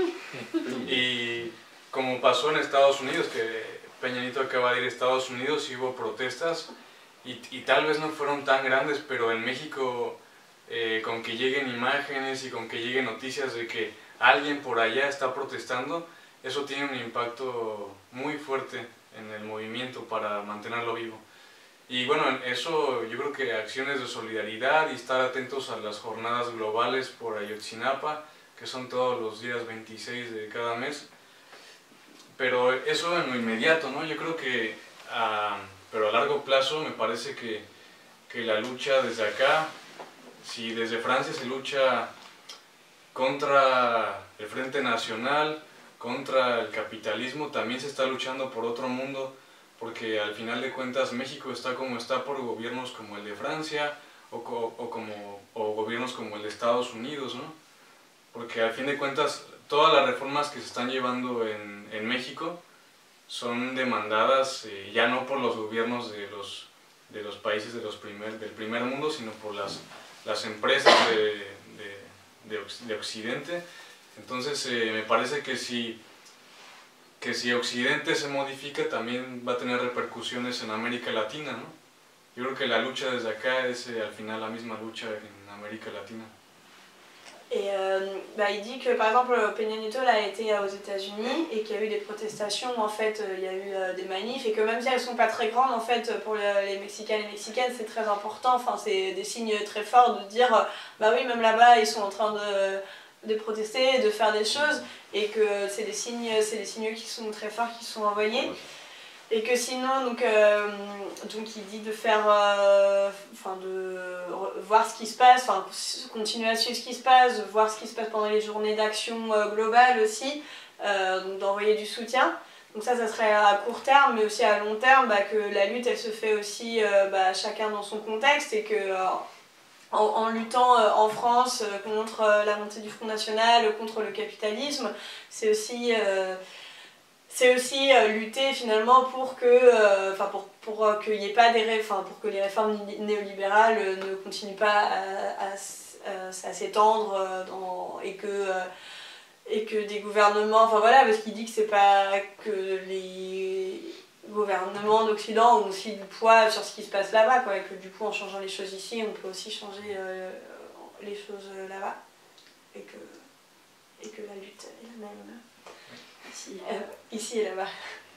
Y como pasó en Estados Unidos, que Peña Nieto acaba de ir a Estados Unidos y hubo protestas, y, y tal vez no fueron tan grandes, pero en México, eh, con que lleguen imágenes y con que lleguen noticias de que alguien por allá está protestando, eso tiene un impacto muy fuerte en el movimiento para mantenerlo vivo. Y bueno, eso yo creo que acciones de solidaridad y estar atentos a las jornadas globales por Ayotzinapa, que son todos los días veintiséis de cada mes, pero eso en lo inmediato, ¿no? Yo creo que, uh, pero a largo plazo me parece que, que la lucha desde acá, si desde Francia se lucha contra el Frente Nacional, contra el capitalismo, también se está luchando por otro mundo, porque al final de cuentas México está como está por gobiernos como el de Francia o, o, como, o gobiernos como el de Estados Unidos, ¿no? Porque al fin de cuentas todas las reformas que se están llevando en, en México son demandadas eh, ya no por los gobiernos de los, de los países de los primer, del primer mundo, sino por las, las empresas de, de, de, de Occidente. Entonces eh, me parece que si, que si Occidente se modifica también va a tener repercusiones en América Latina, ¿no? Yo creo que la lucha desde acá es eh, al final la misma lucha en América Latina. Et euh, bah, il dit que par exemple Peña Nieto là, a été aux États-Unis et qu'il y a eu des protestations, en fait euh, il y a eu euh, des manifs, et que même si elles sont pas très grandes, en fait pour le, les Mexicains et les Mexicaines c'est très important, enfin c'est des signes très forts de dire euh, bah oui, même là-bas ils sont en train de, de protester, de faire des choses, et que c'est des signes, c'est des signaux qui sont très forts qui sont envoyés. Et que sinon, donc, euh, donc il dit de faire, euh, enfin de voir ce qui se passe, enfin continuer à suivre ce qui se passe, de voir ce qui se passe pendant les journées d'action euh, globale aussi, euh, donc d'envoyer du soutien. Donc ça, ça serait à court terme, mais aussi à long terme, bah, que la lutte, elle se fait aussi euh, bah, chacun dans son contexte, et que euh, en, en luttant euh, en France euh, contre euh, la montée du Front National, contre le capitalisme, c'est aussi... Euh, C'est aussi euh, lutter finalement pour que, euh, enfin pour, pour euh, qu'il n'y ait pas des, enfin pour que les réformes néolibérales euh, ne continuent pas à, à, à, à s'étendre euh, dans, et que euh, et que des gouvernements, enfin voilà, parce qu'il dit que c'est pas que les gouvernements d'Occident ont aussi du poids sur ce qui se passe là-bas, quoi, et que du coup en changeant les choses ici, on peut aussi changer euh, les choses là-bas, et que et que la lutte est la même. Ici, euh, ici et là-bas.